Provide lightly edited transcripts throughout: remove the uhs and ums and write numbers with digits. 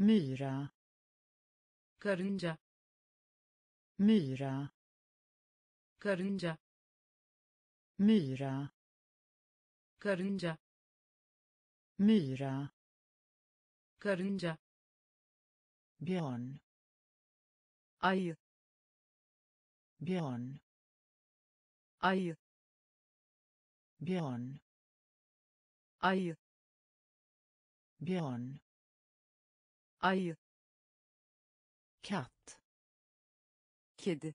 myra, karınca, myra, karınca, myra, karınca, myra, karınca, björn, ayı, björn, ayı, björn, ayı, björn, ayı, katt, kedi,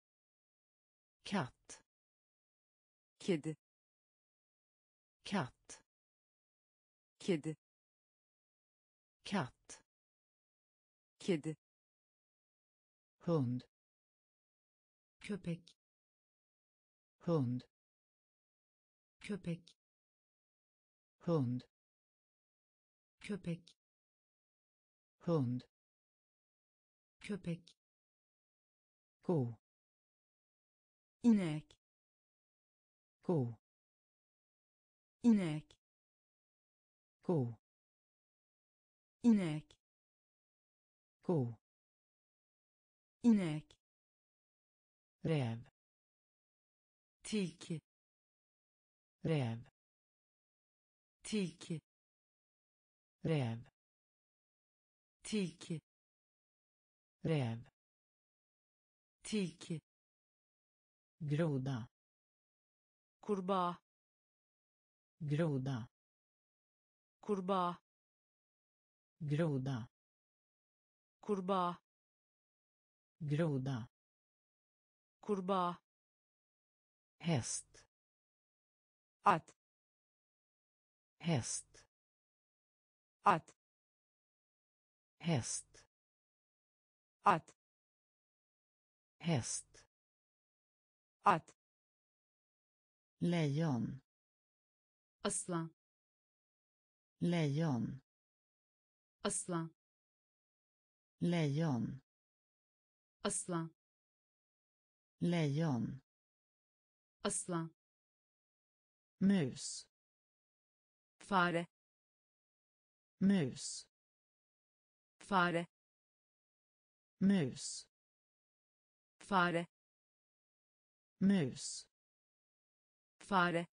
katt, kedi, katt, kedi, katt, kedi, hund, köpek, hund, köpek, hund, köpek, hund, köpek, ko, inek, ko, inek, ko, inek, ko, inek, räv, tilki, räv, tilki, räv, tilki, räv, tilki, groda, kurbağa, groda, kurbağa, groda, kurbağa, groda, kurbağa, häst, at, häst, at, häst, at, häst, at, lejon, aslan, lejon, aslan, lejon, aslan, lejon, aslan, mus, fare, mus, fare, mus, fare, mus, fare,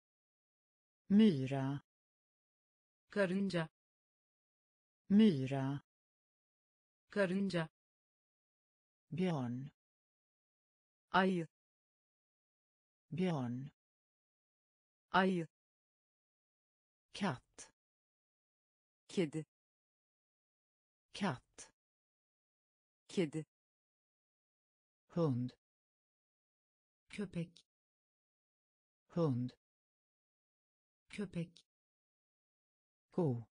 myra, karınca, myra, karınca, björn, ayı, björn, ayı, katt, kedi, katt, kedi, hund, köpek, hund, köpek, ko,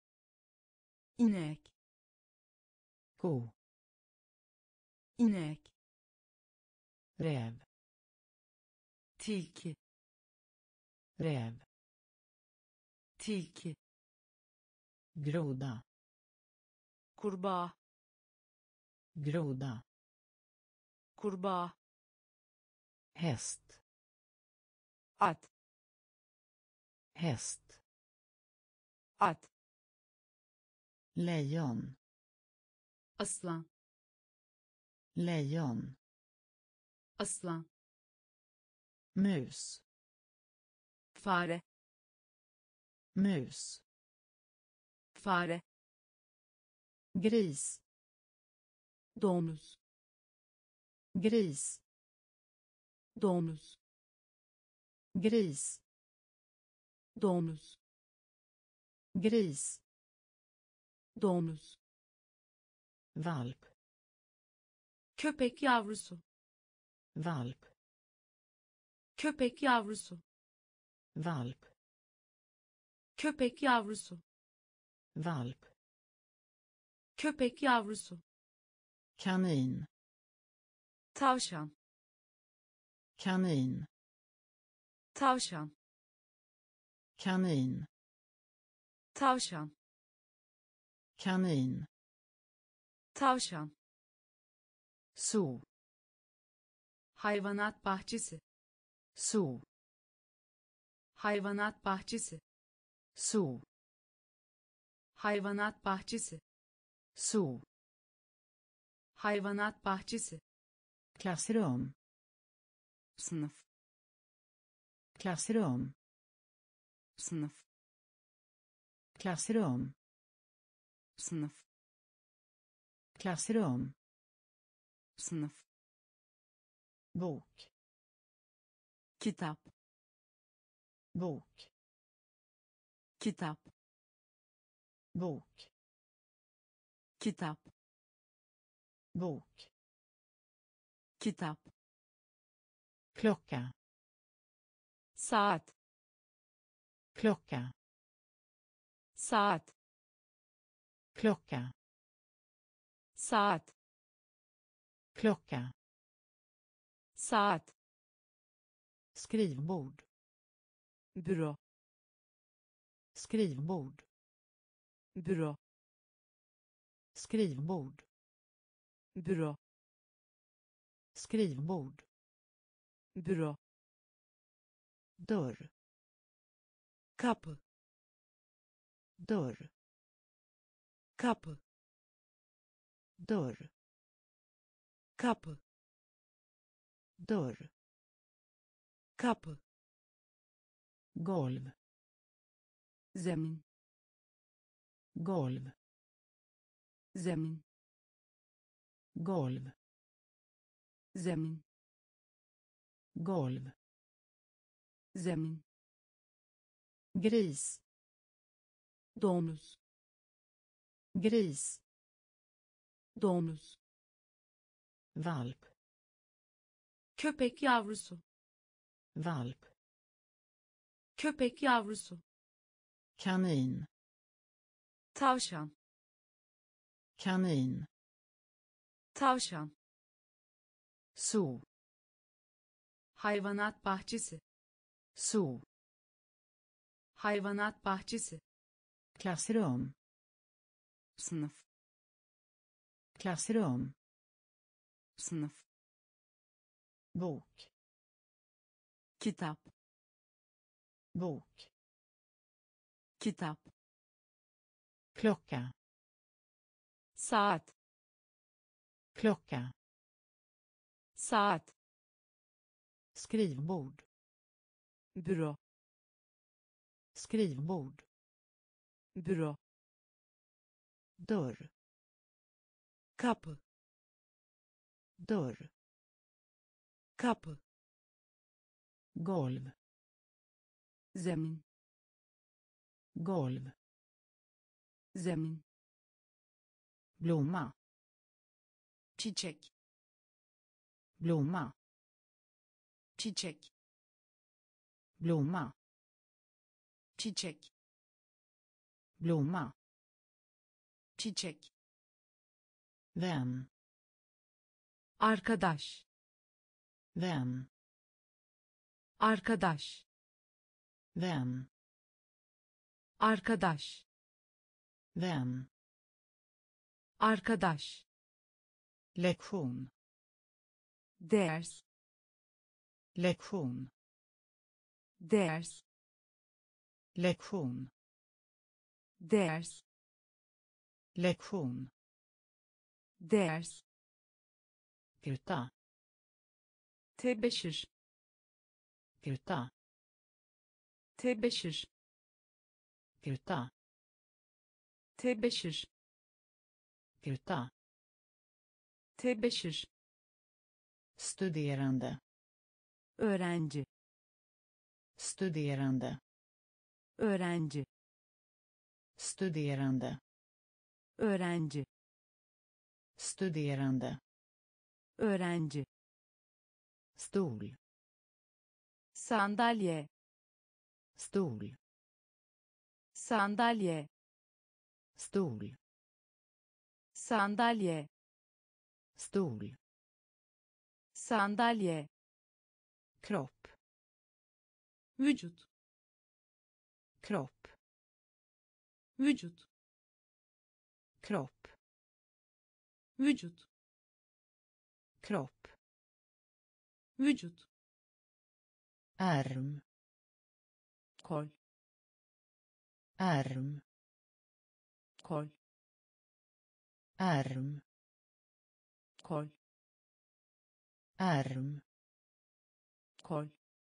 inek, ko, inek, räv, tilki, räv, tilki, groda, kurbağa, groda, kurbağa, häst, at, häst, at, lejon, aslan, lejon, aslan, mus, fare, mus, fare, gris, domuz, gris, domuz, gris, domuz, gris, domuz, valp, köpek yavrusu, valp, köpek yavrusu, valp, köpek yavrusu, valp, köpek yavrusu, kanin, tavşan, kanin, tavşan, kanin, tavşan, kanin, tavşan, zoo, hayvanat bahçesi, zoo, hayvanat bahçesi, zoo, hayvanat bahçesi, Zoo. Hayvanat bahçesi. Klassrum. Sınıf. Klassrum. Sınıf. Klassrum. Sınıf. Klassrum. Sınıf. Bok. Kitap. Bok. Kitap. Bok. Kitap. Bok. Kitap. Klocka. Saat. Klocka. Saat. Klocka. Saat. Klocka. Saat. Skrivbord. Büro. Skrivbord. Büro. Skrivbord. Büro. Skrivbord. Büro. Dörr. Kapı. Dörr. Kapı. Dörr. Kapı. Dörr. Kapı. Golv. Zemin. Golv. Zemin. Golv. Zemin. Golv. Zemin. Gris. Domuz. Gris. Domuz. Valp. Köpek yavrusu. Valp. Köpek yavrusu. Kanin. Tavşan. Kanin. Tavşan. Zoo. Hayvanat bahçesi. Zoo. Hayvanat bahçesi. Klassrum. Sınıf. Klassrum. Sınıf. Bok. Kitap. Bok. Kitap. Klocka. Saat. Klocka. Saat. Skrivbord. Büro. Skrivbord. Büro. Dörr. Kapı. Dörr. Kapı. Golv. Zemin. Golv. Zemin. Blomma. Çiçek. Blomma. Çiçek. Blomma. Çiçek. Blomma. Çiçek. Vän. Arkadaş. Vän. Arkadaş. Vän. Arkadaş. Vän. Arkadaş. Lektion. Ders. Lektion. Ders. Lektion. Ders. Lektion. Ders. Gruta. Tebeşir. Gruta. Tebeşir. Gruta. Tebeşir. Gruta. Tebeşir. Studerande. Öğrenci. Studerande. Öğrenci. Studerande. Öğrenci. Studerande. Öğrenci. Stol. Sandalye. Stol. Sandalye. Stol. Sandalye. Stol. Sandalye. Kropp. Vücut. Kropp. Vücut. Kropp. Vücut. Kropp. Vücut. Arm. Kol. Arm. Kol. Arm. Kol. Arm. Kol.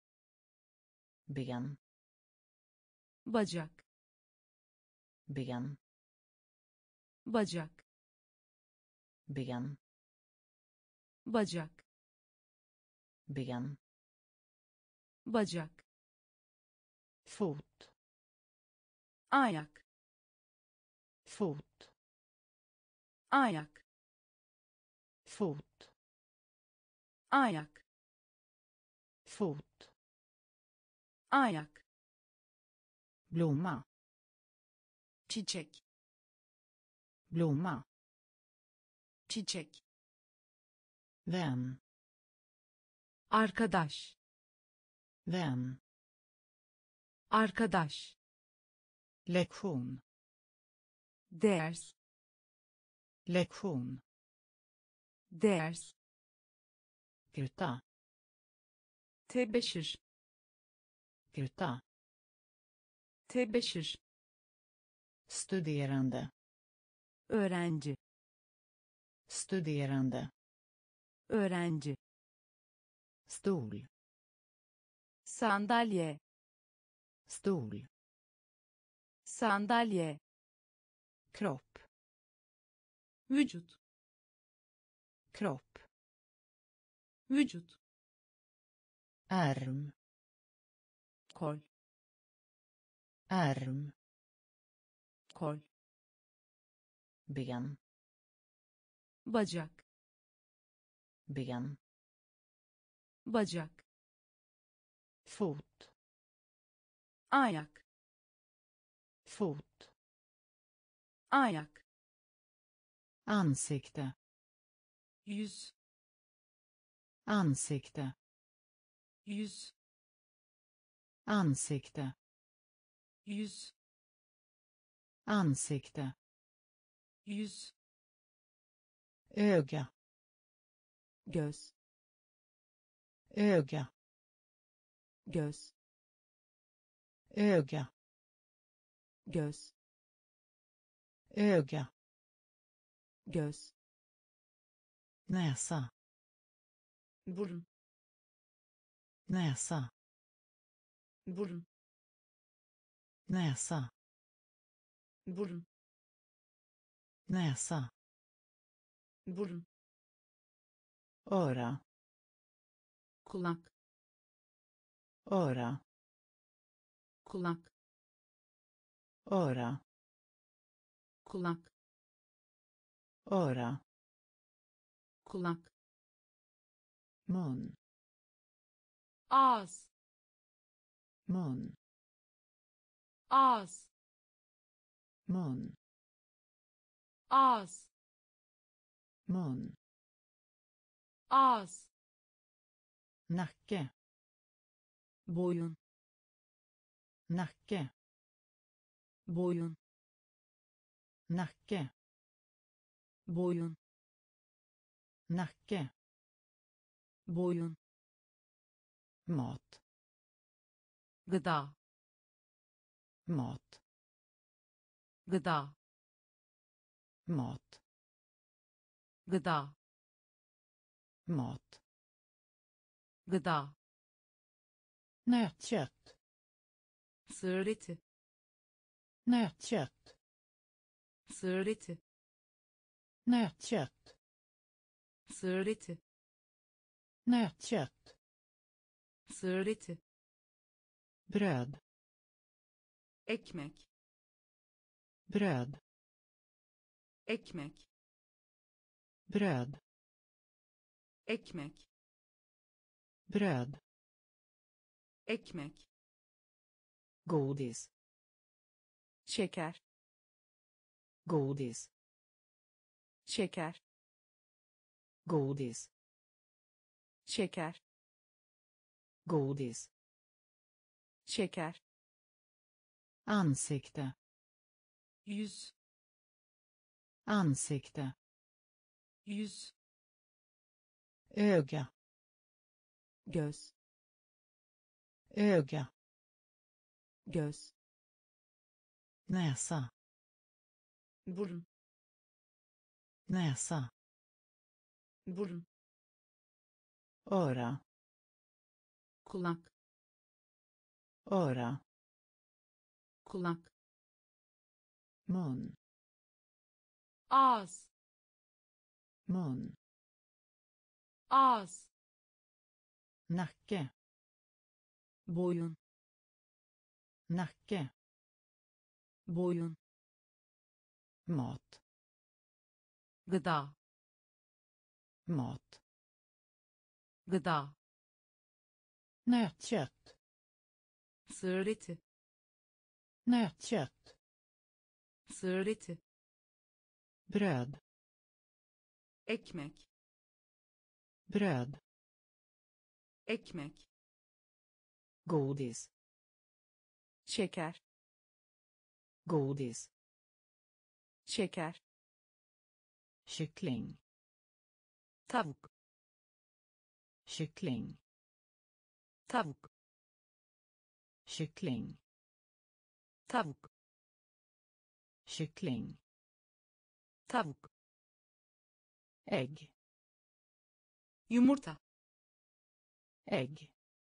Ben. Bacak. Ben. Bacak. Ben. Bacak. Ben. Bacak. Fot. Ayak. Fot. Ayak. Fot. Ayak. Fot. Ayak. Blomma. Çiçek. Blomma. Çiçek. Vän. Arkadaş. Vän. Arkadaş. Lektion. Ders. Lektion. Ders. Gruta. Tebeşir. Gruta. Tebeşir. Studerande. Öğrenci. Studerande. Öğrenci. Stol. Sandalye. Stol. Sandalye. Kropp. Vücut. Kropp. Vücut. Arm. Kol. Arm. Kol. Ben. Bacak. Ben. Bacak. Fot. Ayak. Fot. Ayak. Ansikte. Yüz. Ansikte. Yüz. Ansikte. Yüz. Ansikte. Yüz. Öga. Göz. Öga. Göz. Öga. Göz. Öga. Göz. Näsa. Burun. Näsa. Burun. Näsa. Burun. Näsa. Burun. Öra. Kulak. Öra. Kulak. Öra. Kulak. Öra. Kulak. Mun. Ağız. Mun. Ağız. Mun. Ağız. Mun. Ağız. Nacke. Boyun. Nacke. Boyun. Nacke. Boyun. Nacke. Boyun. Mat. Gıda. Mat. Gıda. Mat. Gıda. Mat. Gıda. Nötkött. Sığır eti. Nötkött. Sığır eti. Nötkött. Sığır eti. Nötkött. Sığır eti. Bröd. Ekmek. Bröd. Ekmek. Bröd. Ekmek. Bröd. Ekmek. Godis. Şeker. Godis. Şeker. Godis. Şeker. Godis. Şeker. Ansikte. Yüz. Ansikte. Yüz. Öga. Göz. Öga. Göz. Näsa. Burun. näsa, burun, öra, kulak, öra, kulak, mun, ağız, mun, ağız, nacke, boyun, nacke, boyun, mat, gıda, mat, gıda, nötkött, sığır eti, nötkött, sığır eti, bröd, ekmek, bröd, ekmek, godis, şeker, godis, şeker, kyckling, tavuk, kyckling, tavuk, kyckling, tavuk, kyckling, tavuk, ägg, yumurta, ägg,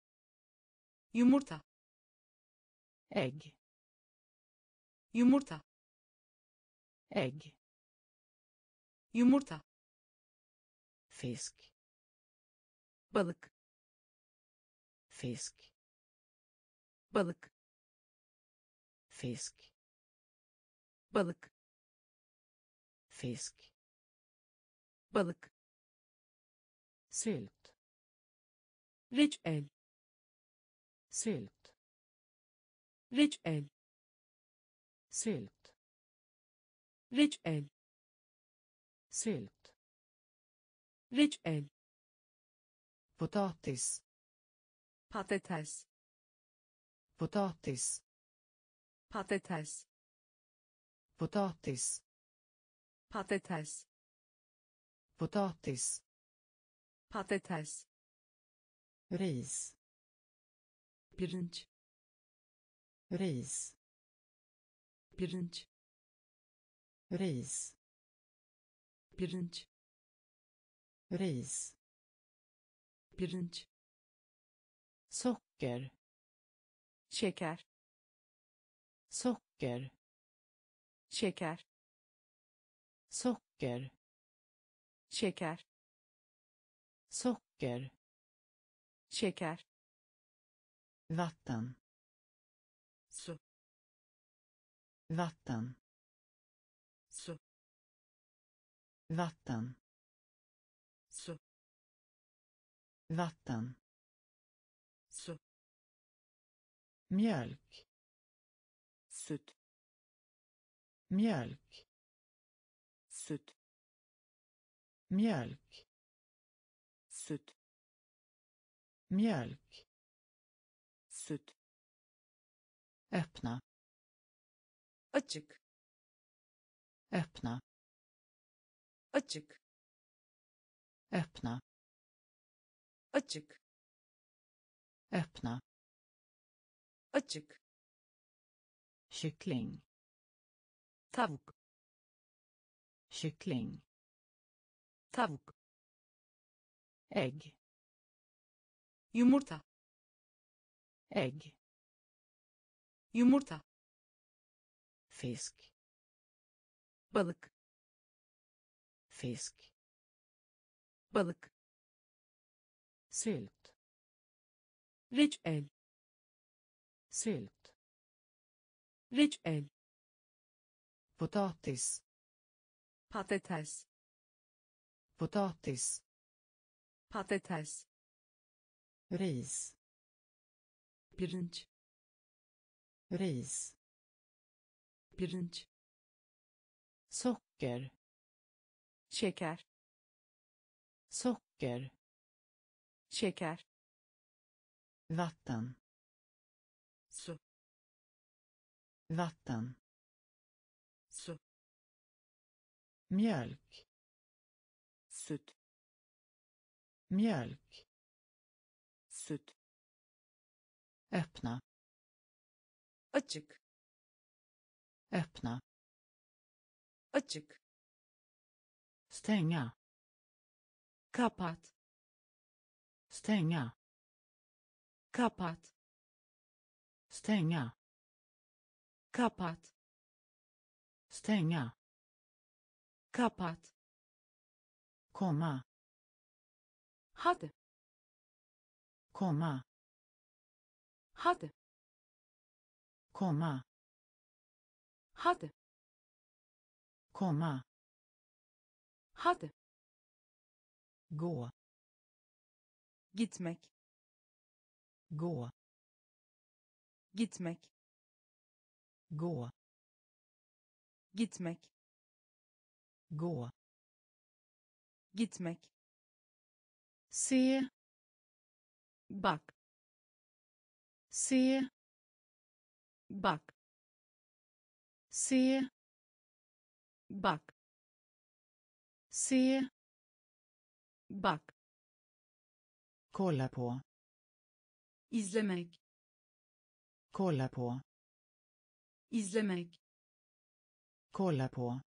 yumurta, ägg, yumurta, ägg, yumurta, fisk, balık, fisk, balık, fisk, balık, fisk, balık, sylt, reçel, sylt, reçel, sylt, reçel, sylt, reçel, potatis, patates, potatis, patates, potatis, patates, potatis, patates, ris, pirinç, ris, pirinç, ris, pirinç, ris, pirinç, socker, şeker, socker, şeker, socker, şeker, socker, şeker, vatten, su, vatten, su, vatten, su, vatten, su, mjölk, süt, mjölk, süt, mjölk, süt, mjölk, süt, öppna, açık, öppna, açık, öppna, açık, öppna, açık, kyckling, tavuk, kyckling, tavuk, ägg, yumurta, ägg, yumurta, fisk, balık, fisk, balık, sylt, reçel, sylt, reçel, potatis, patates, potatis, patates, ris, pirinç, ris, pirinç, socker, şeker, socker, şeker, vatten, su, vatten, su, mjölk, süt, mjölk, süt, öppna, açık, öppna, açık, stänga, kapat, stänga, kapat, stänga, kapat, stänga, kapat, komma, hadi, komma, hadi, komma, hadi, komma, hadi, gå, gitmek, gå, gitmek, gå, gitmek, gå, gitmek, se, bak, se, bak, se, bak, se, bak, kolla på, izlemek, kolla på, izlemek, kolla på,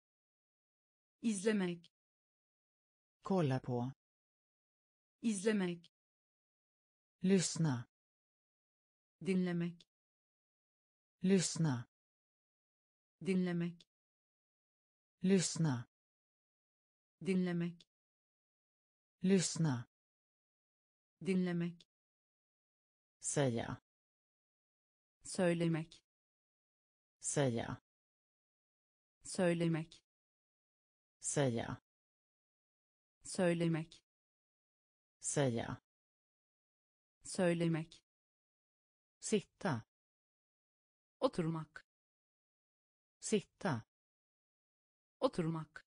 izlemek, kolla på, izlemek, lyssna, dinlemek, lyssna, dinlemek, lyssna, dinlemek, lyssna, dinlemek, säga, söylemek, säga, söylemek, säga, söylemek, säga, söylemek, sitta, oturmak, sitta, oturmak,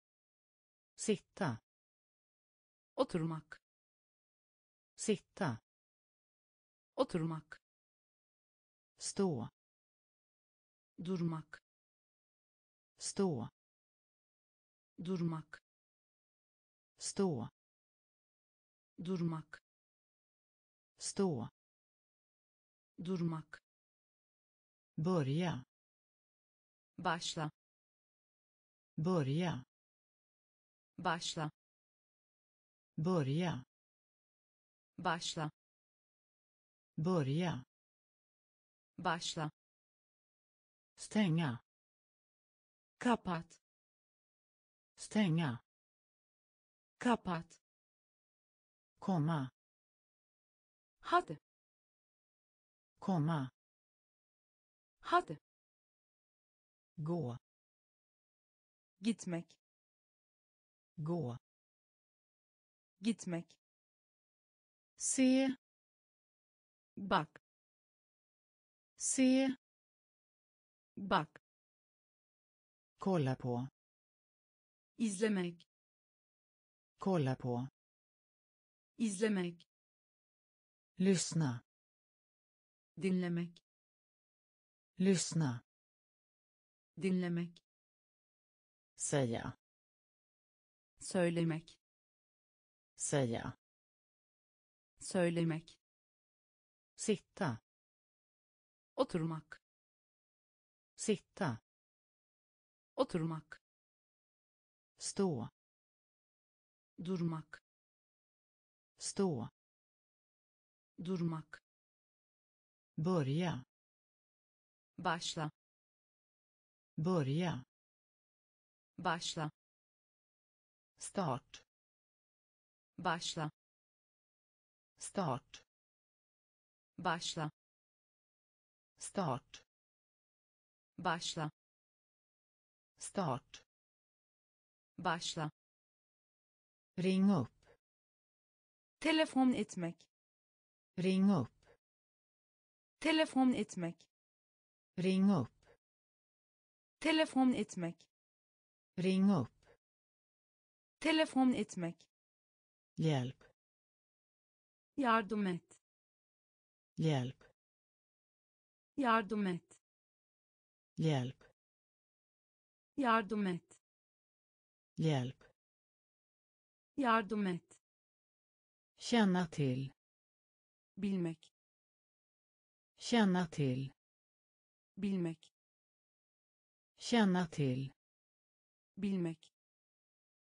sitta, oturmak, sitta, oturmak, stå, durmak, stå, durmak, stå, durmak, stå, durmak, börja, başla, börja, başla, börja, başla, börja, başla, stänga, kapat, stänga, kapat, komma, hadi, komma, hadi, gå, gitmek, gå, gitmek, se, bak, se, bak, kolla på, izlemek, kolla på, izlemek, lyssna, dinlemek, lyssna, dinlemek, säga, söylemek, säga, söylemek, sitta, oturmak, sitta, oturmak, stå, durmak, stå, durmak, börja, başla, börja, başla, start, başla, start, başla, start, başla, start, başla, ring upp, telefon etmek, ring upp, telefon etmek, ring upp, telefon etmek, ring upp, telefon etmek, hjälp, yardım et, hjälp, yardım et, hjälp, yardım et, hjälp, yardım et, känna till, bilmek, känna till, bilmek, känna till, bilmek,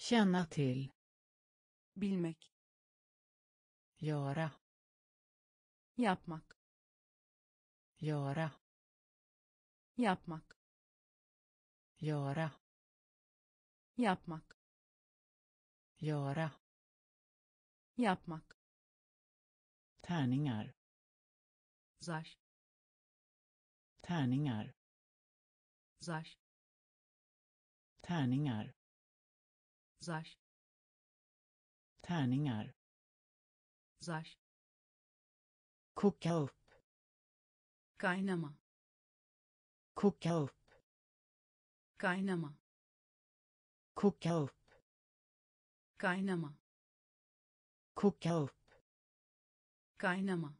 Känna till. bilmek, Göra. yapmak, Göra. yapmak, Göra. yapmak, Göra. yapmak, Tärningar. zar, Tärningar. zar, Tärningar. zar, Tärningar. zar, Koka upp. kaynama, Koka upp. kaynama, Koka upp. kaynama, Koka upp. kaynama,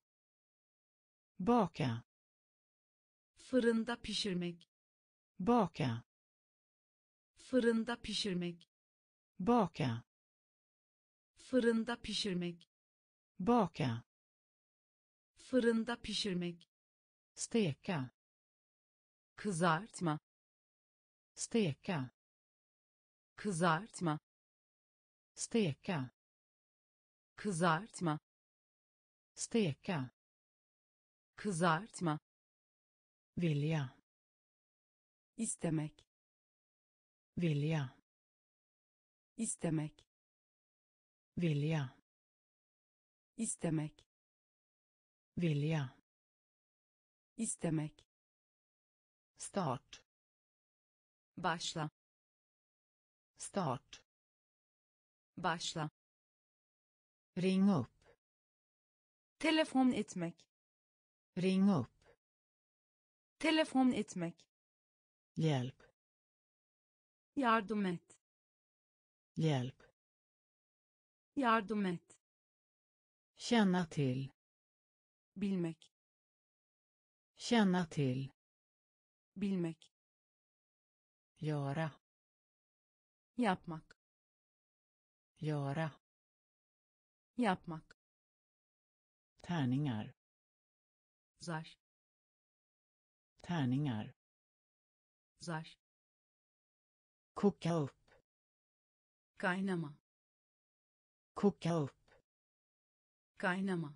Baka. fırında pişirmek, Baka. fırında pişirmek, Baka. fırında pişirmek, Baka. fırında pişirmek, Steka. kızartma, Steka. kızartma, Steka. kızartma, Steka. kızartma, Vilja. istemek, Vilja. istemek, Vilja. istemek, Vilja. istemek, Start. başla, Start. başla, Ring upp. telefon etmek, Ring upp. telefon etmek, Hjälp. yardım et, Hjälp. yardım et, Känna till. bilmek, Känna till. bilmek, Göra. yapmak, Göra. yapmak, Tärningar. zar, Tärningar. zar, Koka upp. kaynama, Koka upp. kaynama,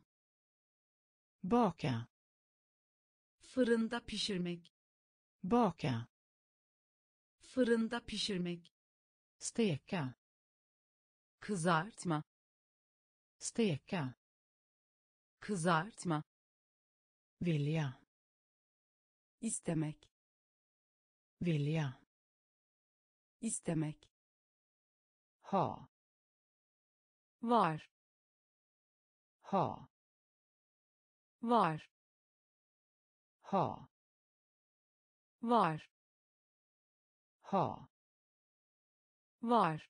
Baka. fırında pişirmek, Baka. fırında pişirmek, Steka. kızartma, Steka. kızartma, Vilja. istemek, Vilja. istemek, Ha. var, Ha. var, Ha. var, Ha. var,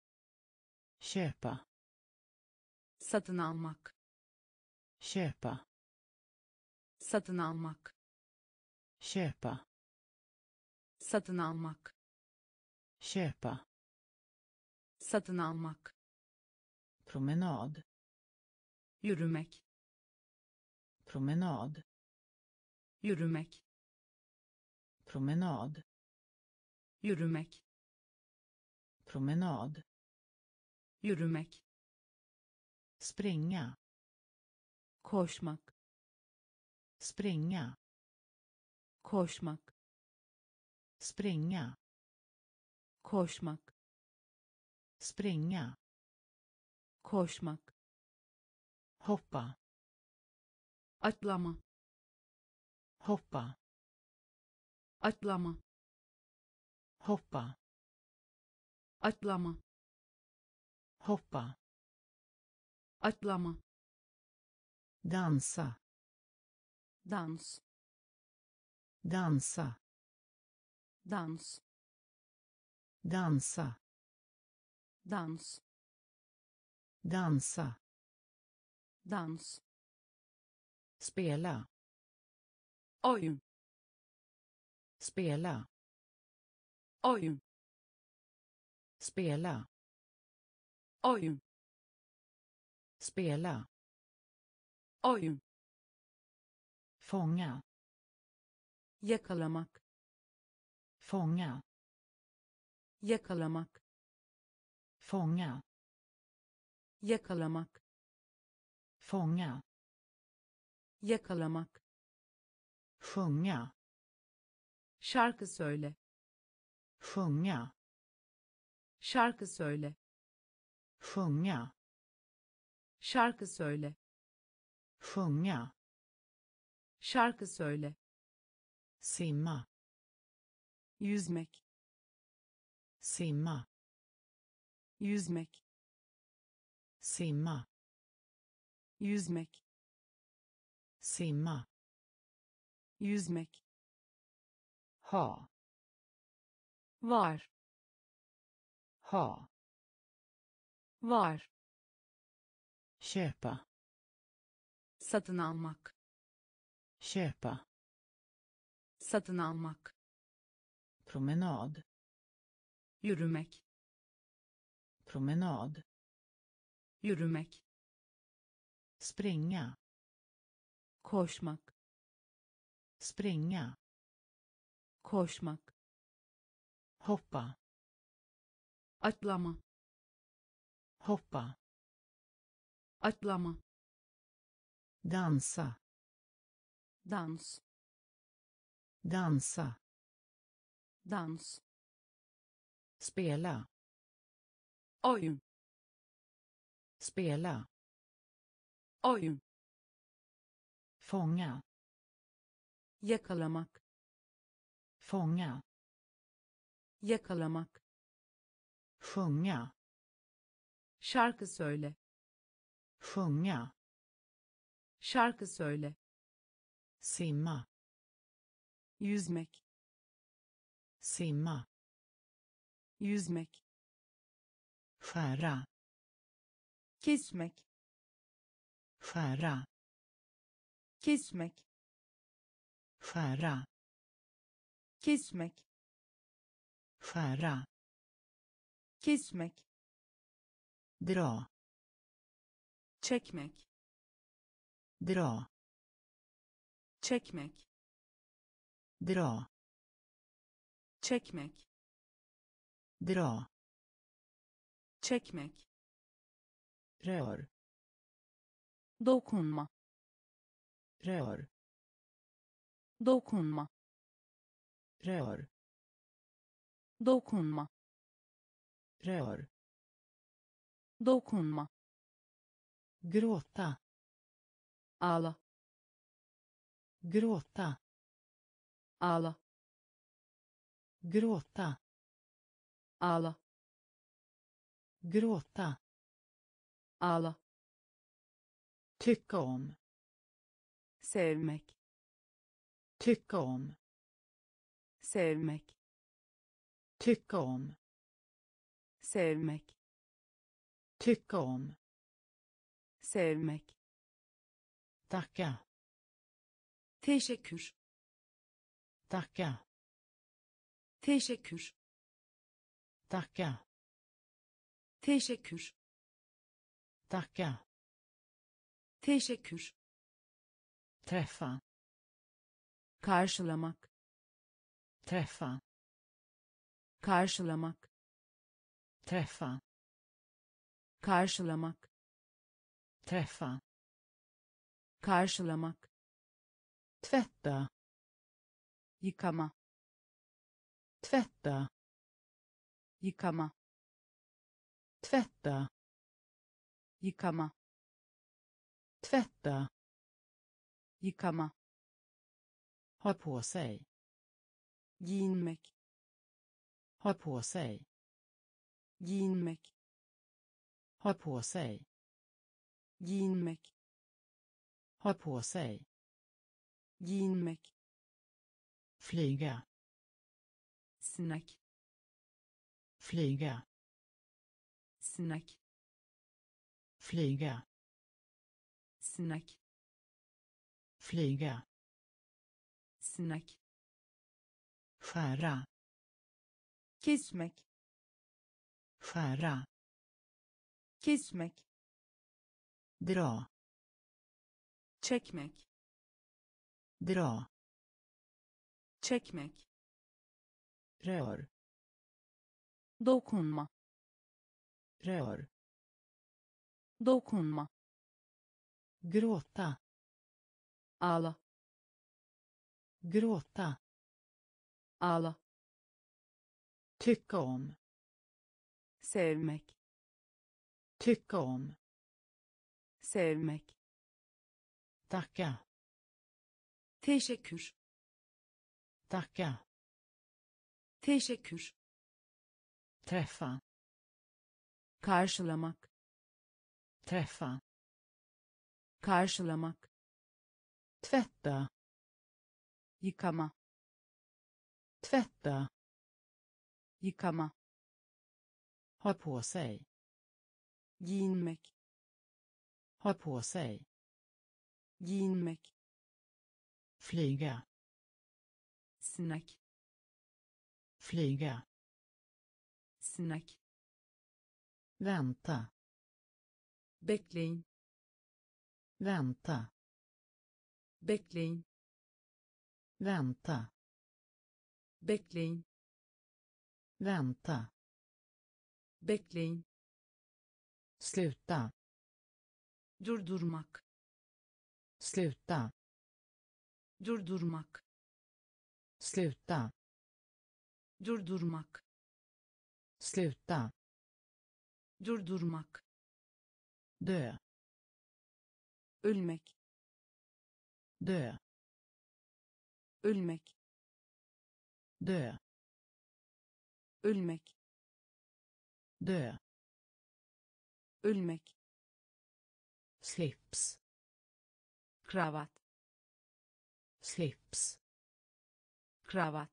Köpa. satın almak, Köpa. satın almak, Köpa. satın almak, Köpa. satın almak, Promenad. yürümek, Promenad. yürümek, Promenad. yürümek, Promenad. yürümek, Springa. koşmak, Springa. koşmak, Springa. koşmak, Springa. koşmak, Hoppa. atlama, Hoppa. atlama, Hoppa. atlama, Hoppa. atlama, Dansa. dans, Dansa. dans, Dansa. dans, Dansa. dans, Spela. oyun, Spela. oyun, Spela. oyun, Spela. oyun, Fånga. yakalamak, Fånga. yakalamak, fånga, yakalamak, fånga, yakalamak, sjunga, şarkı söyle, sjunga, şarkı söyle, sjunga, şarkı söyle, sjunga, şarkı söyle, simma, yüzmek, simma, yüzmek, simma, yüzmek, simma, yüzmek, ha, var, ha, var, köpa, satın almak, köpa, satın almak, promenad, yürümek, promenad, yürümek, springa, koşmak, springa, koşmak, hoppa, atlama, hoppa, atlama, dansa, dans, dansa, dans, spela, oyun, spela, oyun, fånga, yakalamak, fånga, yakalamak, sjunga, şarkı söyle, sjunga, şarkı söyle, simma, yüzmek, simma, yüzmek, skära, kesmek, skära, kesmek, skära, kesmek, skära, kesmek, dra, çekmek, dra, çekmek, dra, çekmek, dra, çekmek, rör, dokunma, rör, dokunma, rör, dokunma, rör, dokunma, gråta, ağla, gråta, ağla, gråta, ağla, gråta, ağla, tycka om, sevmek, tycka om, sevmek, tycka om, sevmek, tycka om, sevmek, tacka, teşekkür, tacka, teşekkür, tacka, teşekkür, tacka, teşekkür, träffa, karşılamak, träffa, karşılamak, träffa, karşılamak, träffa, karşılamak, tvätta, yıkama, tvätta, yıkama, tvätta, yıkama, tvätta, yıkama, ha på sig, giyinmek, ha på sig, giyinmek, ha på sig, giyinmek, ha på sig, giyinmek, flyga, snack, flyga, snack, flyga, snack, flyga, snack, skära, kesmek, skära, kesmek, dra, çekmek, dra, rör, dokunma, gråta, ağla, gråta, ağla, tycka om, sevmek, tycka om, sevmek, tacka, teşekkür, tacka, teşekkür, träffa, karşılamak, träffa, karşılamak, tvätta, yıkama, tvätta, yıkama, ha på sig, giyinmek, ha på sig, giyinmek, flyga, sinek, flyga, sinek, vänta, bekleyin, vänta, bekleyin, vänta, bekleyin, vänta, bekleyin, sluta, durdurmak, sluta, durdurmak, sluta, durdurmak, sluta, durdurmak, dö, ölmek, dö, ölmek, dö, ölmek, dö, ölmek, slips, kravat, slips, kravat,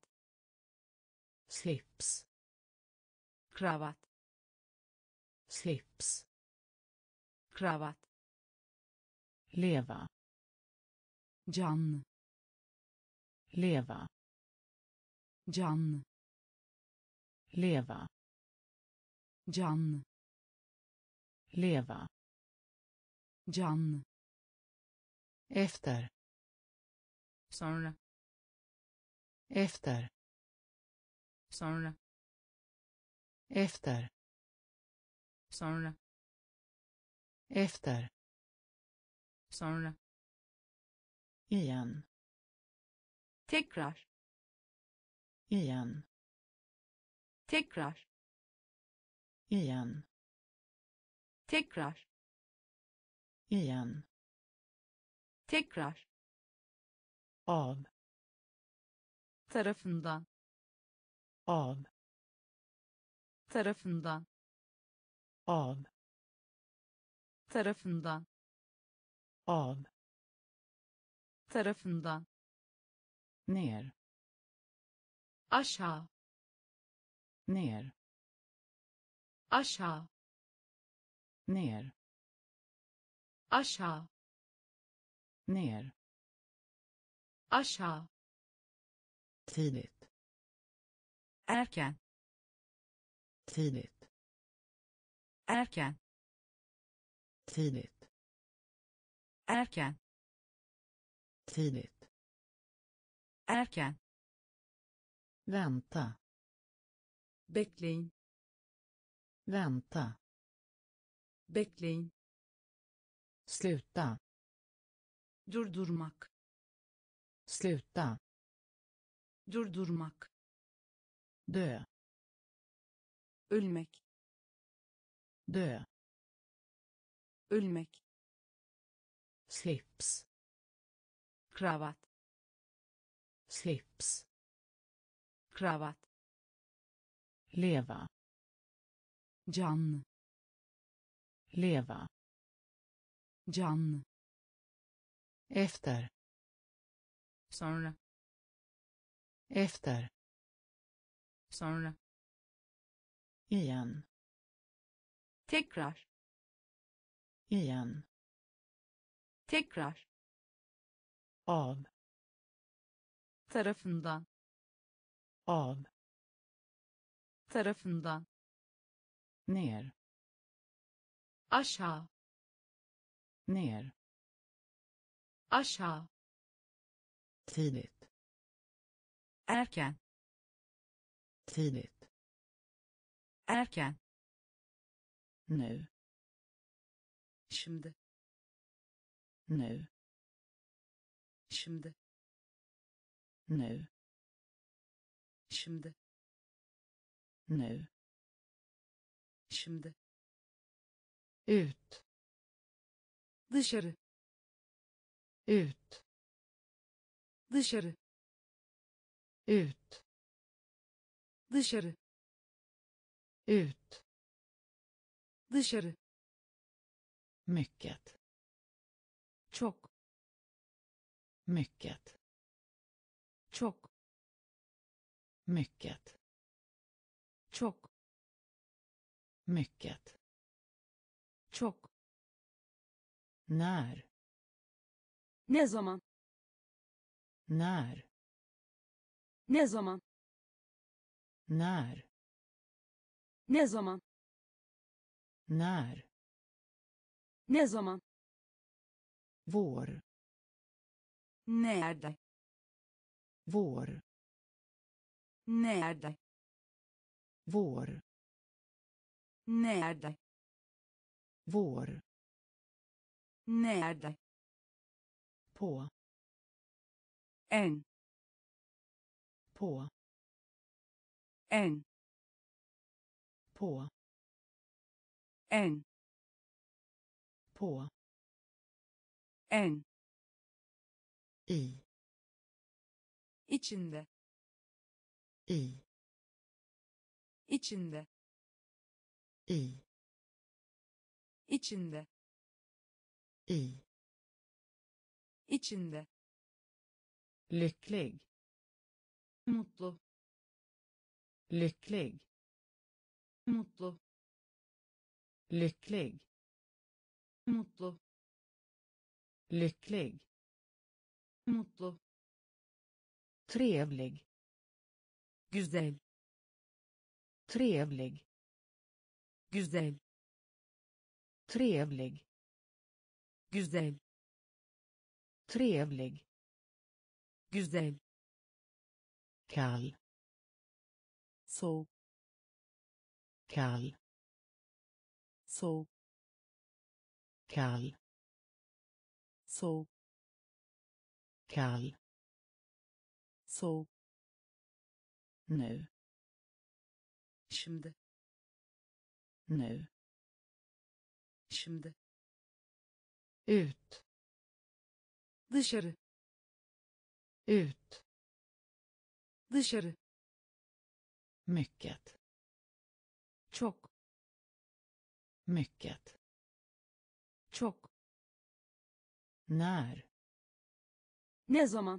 slips, kravat, slips, kravat, leva, canlı, leva, canlı, leva, canlı, leva, canlı, efter, sonra, efter, sonra, efter, sonra, efter, sonra, igen, tekrar, igen, tekrar, igen, tekrar, igen, tekrar, av, tarafından, av, tarafından, av, tarafından, av, tarafından, ner, aşağı, ner, aşağı, ner, aşağı, ner, aşağı, tidigt, erken, tidigt, erken, tidigt, erken, tidigt, erken, vänta, bekleyin, vänta, bekleyin, sluta, durdurmak, sluta, durdurmak, dö, ölmek, dö, ölmek, slips, kravat, slips, kravat, leva, canlı, leva, canlı, efter, sonra, efter, sonra, igen, tekrar, igen, tekrar, av, tarafından, av, tarafından, ner, aşağı, ner, aşağı, tidigt, erken, tidigt, erken, nu, Şimdi. nu, Şimdi. nu, Şimdi. nu, Şimdi. ut, Dışarı. ut, Dışarı. ut, Dışarı. ut, Dışarı. mycket, Çok. mycket, Çok. mycket, Çok. mycket, Çok. när, Ne zaman? när, Ne zaman? när, Ne zaman? när, Ne zaman? vår, Nerede? vår, Nerede? vår, Nerede? vår, Nerede? på, En. på, En. på, En. på, En. i, İçinde. i, İçinde. i, İçinde. i, İçinde. lycklig, Mutlu. lycklig, Mutlu. lycklig, Mutlu. lycklig, Mutlu. trevlig, Güzel. trevlig, Güzel. trevlig, Güzel. trevlig, Güzel. kall, Soğuk. kall, Soğuk. kall, Soğuk. kall, Soğuk. nu, Şimdi. nu, Şimdi. ut, Dışarı. ut, Dışarı. mycket, Çok. mycket, Çok. när, Ne zaman?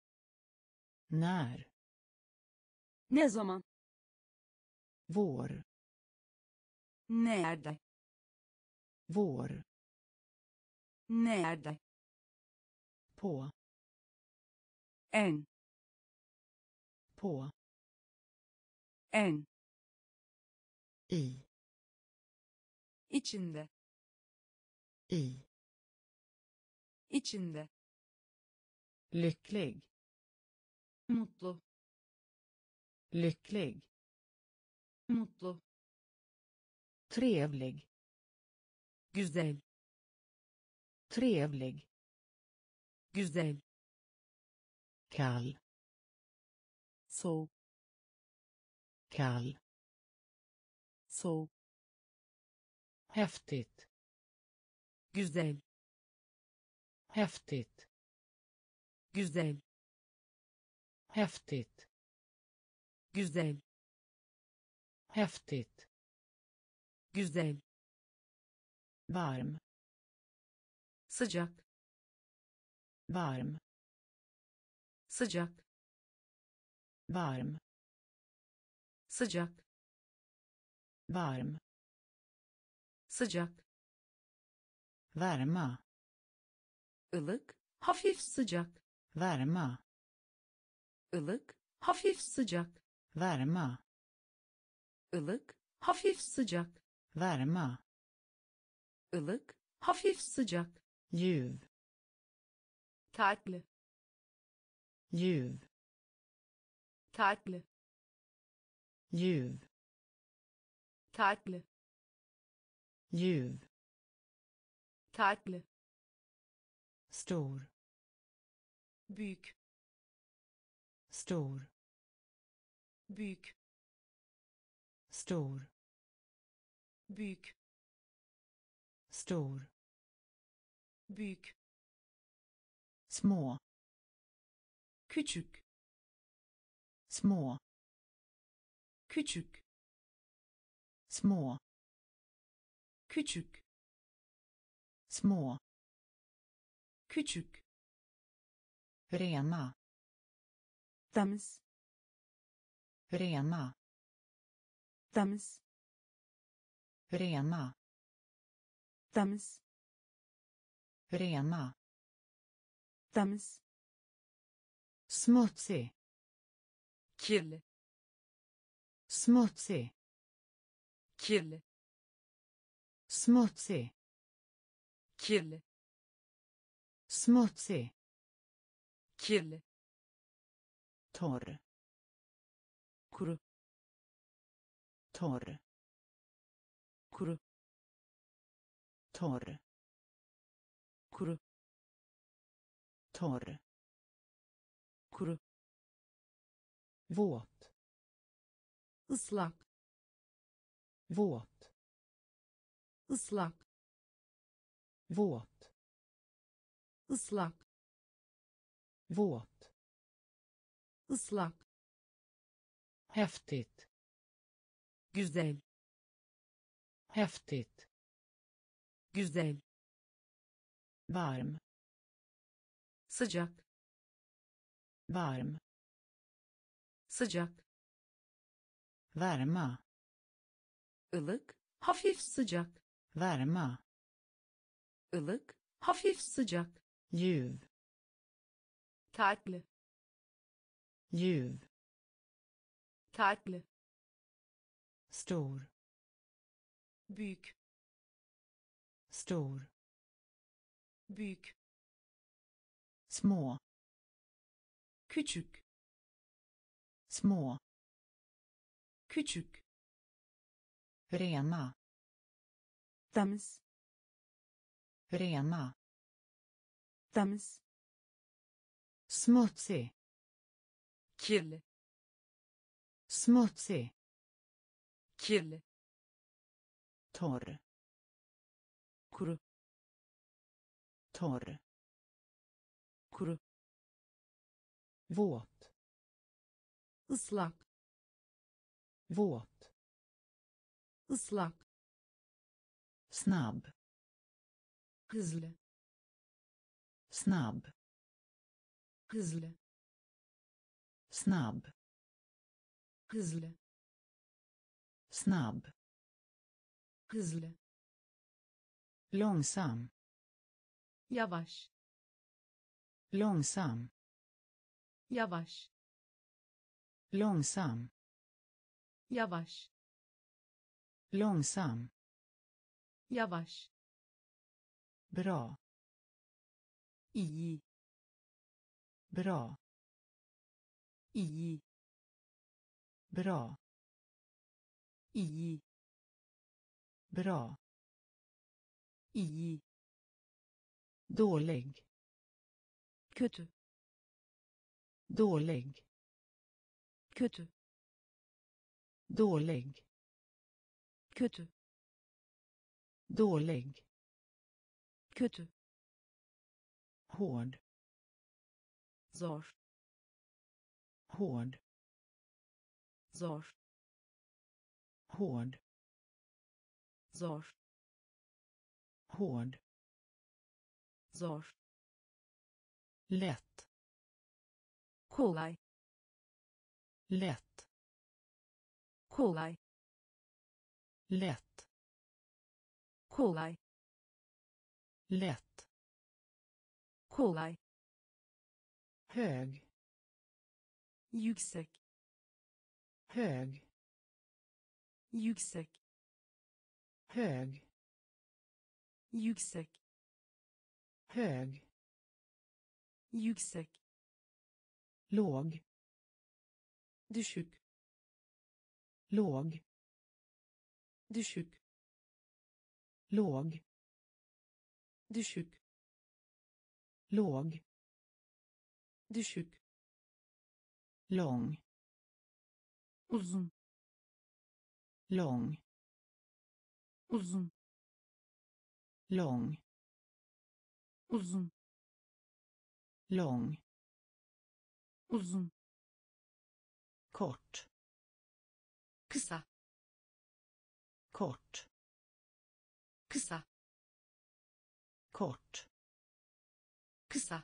när, Ne zaman? vår, Nerede? vår, Nerede? på, En. på, En. i, İçinde. i, İçinde. lycklig, Mutlu. lycklig, Mutlu. trevlig, Güzel. trevlig, Güzel. kall, Soğuk. kall, Soğuk. häftigt, Güzel. häftigt, Güzel. häftigt, Güzel. häftigt, Güzel. varm, Sıcak. varm, Sıcak. varm, Sıcak. varm, Sıcak. värma, Ilık. Hafif sıcak. värma, Ilık. Hafif sıcak. värma, Ilık. Hafif sıcak. värma, Ilık. Hafif sıcak. ljuv, Tatlı. ljuv, Tatlı. ljuv, Tatlı. ljuv, tatlı, stor, büyük, stor, büyük, stor, büyük, stor, büyük, små, küçük, små, küçük, små, küçük, små, küçük, rena, temiz, rena, temiz, rena, temiz, rena, temiz, smutsig, kirli, smutsig, kirli, smutsig, kirli, smutsig, kirli, torr, kuru, torr, kuru, torr, kuru, torr, kuru, våt, ıslak, våt, ıslak, våt, ıslak, våt, ıslak, häftigt, güzel, häftigt, güzel, varm, sıcak, varm, sıcak, värma, ılık, hafif sıcak, värma, ılık, hafif sıcak, ljuv, tatlı, ljuv, tatlı, stor, büyük, stor, büyük, små, küçük, små, küçük, rena, temiz, rena, temiz, smutsig, kirli, smutsig, kirli, torr, kuru, torr, kuru, våt, ıslak, våt, ıslak, snabb, hızlı, snabb, hızlı, snabb, hızlı, snabb, hızlı, långsam, yavaş, långsam, yavaş, långsam, yavaş, långsam, yavaş, bra, iyi, bra, iyi, bra, iyi, bra, iyi, dålig, kötü, dålig, kötü, dålig, kötü, dålig, kötü, hård, zor, hård, zor, hård, zor, hård, zor, lätt, kolay, lätt, kolay, lätt, kolay, lätt, kolay, hög, yüksek, hög, yüksek, hög, yüksek, hög, yüksek, låg, düşük, låg, düşük, låg, düşük, låg, düşük, lång, uzun, lång, uzun, lång, uzun, lång, uzun, kort, kısa, kort, kısa, kort, kısa,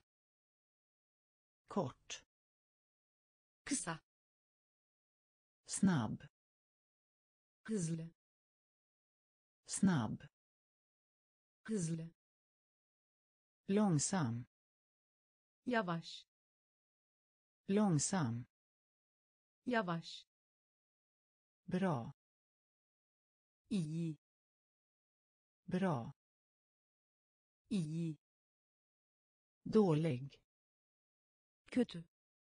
kort, kısa, snabb, hızlı, snabb, hızlı, långsam, yavaş, långsam, yavaş, bra, iyi, bra, iyi, dålig, kötü,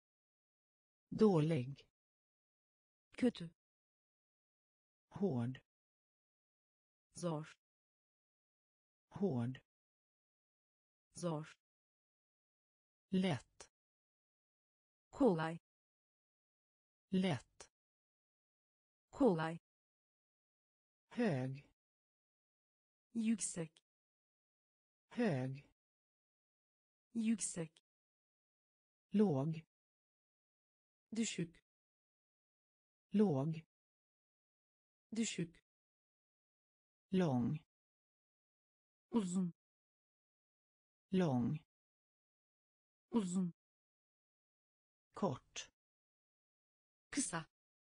dålig, kötü, hård, zor, hård, zor, lätt, kolay, lätt, kolay, hög, yüksek, hög, yüksek, låg, düşük, låg, düşük, lång, uzun, lång, uzun, kort, kısa,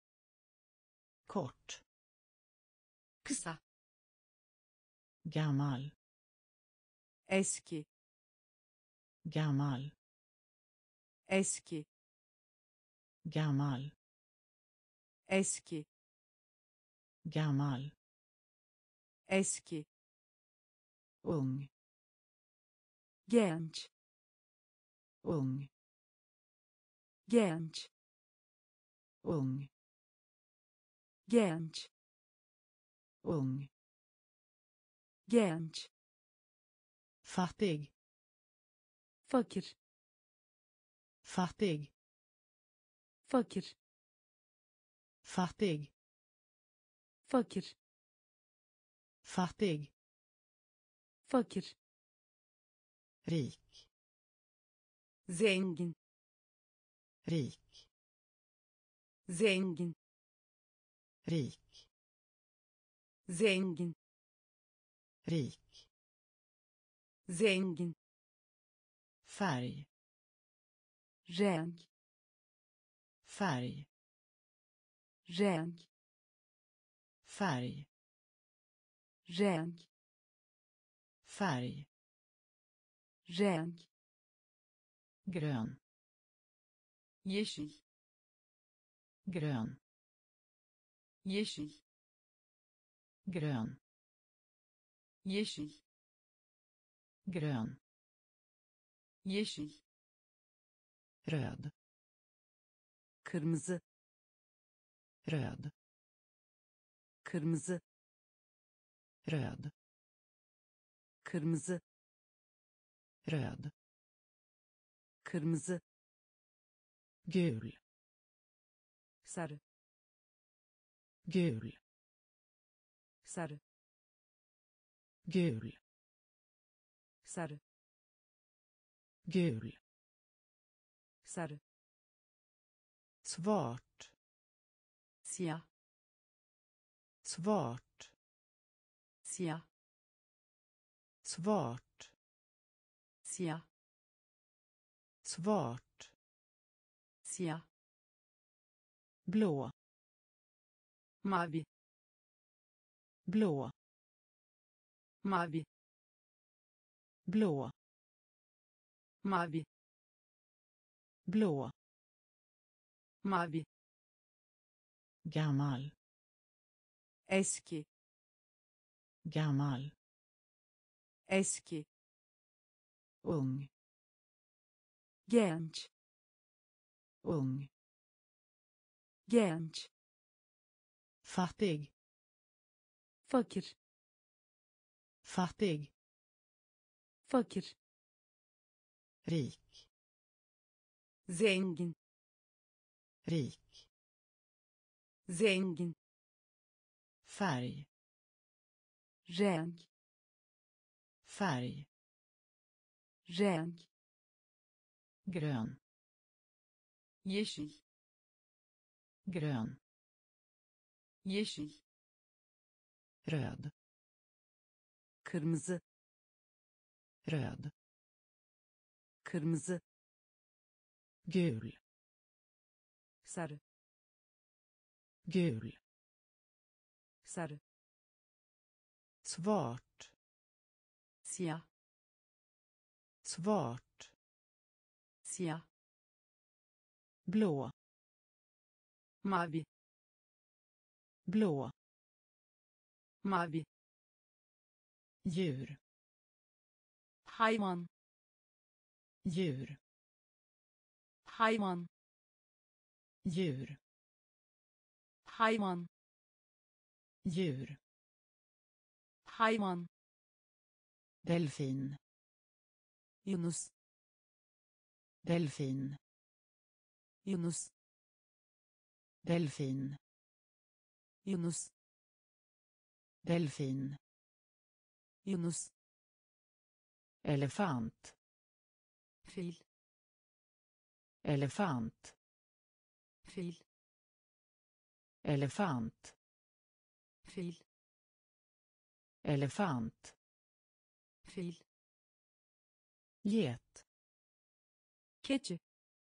kort, kısa, gammal, eski, gammal, eski, gammal, eski, gammal, eski, ung, genç, ung, genç, ung, genç, ung, genç, fattig, fakir, fattig, fakir, fattig, fakir, fattig, fakir, rik, zengin, rik, zengin, rik, zengin, rik, zengin, färg, renk, färg, renk, färg, renk, färg, renk, grön, yeşil, grön, yeşil, grön, yeşil, grön, yeşil, röd, kırmızı, röd, kırmızı, röd, kırmızı, röd, kırmızı, gul, sarı, gul, sarı, gul, sarı, gul, sarı, svart, siyah, svart, siyah, svart, siyah, svart, siyah, blå, mavi, blå, mavi, blå, mavi, blå, mavi, gammal, eski, gammal, eski, ung, genç, ung, genç, fattig, fakir, fattig, fakir, rik, zengin, rik, zengin, färg, renk, färg, renk, grön, yeşil, grön, yeşil, röd, kırmızı, röd, kırmızı, gul, sarı, gul, sarı, svart, siyah, svart, siyah, blå, mavi, blå, mavi, djur, hayvan, djur, hayvan, djur, hayvan, djur, hayvan, delfin, yunus, delfin, yunus, delfin, yunus, delfin, yunus, elefant, fil, elefant, fil, elefant, fil, elefant, fil, get, keçi,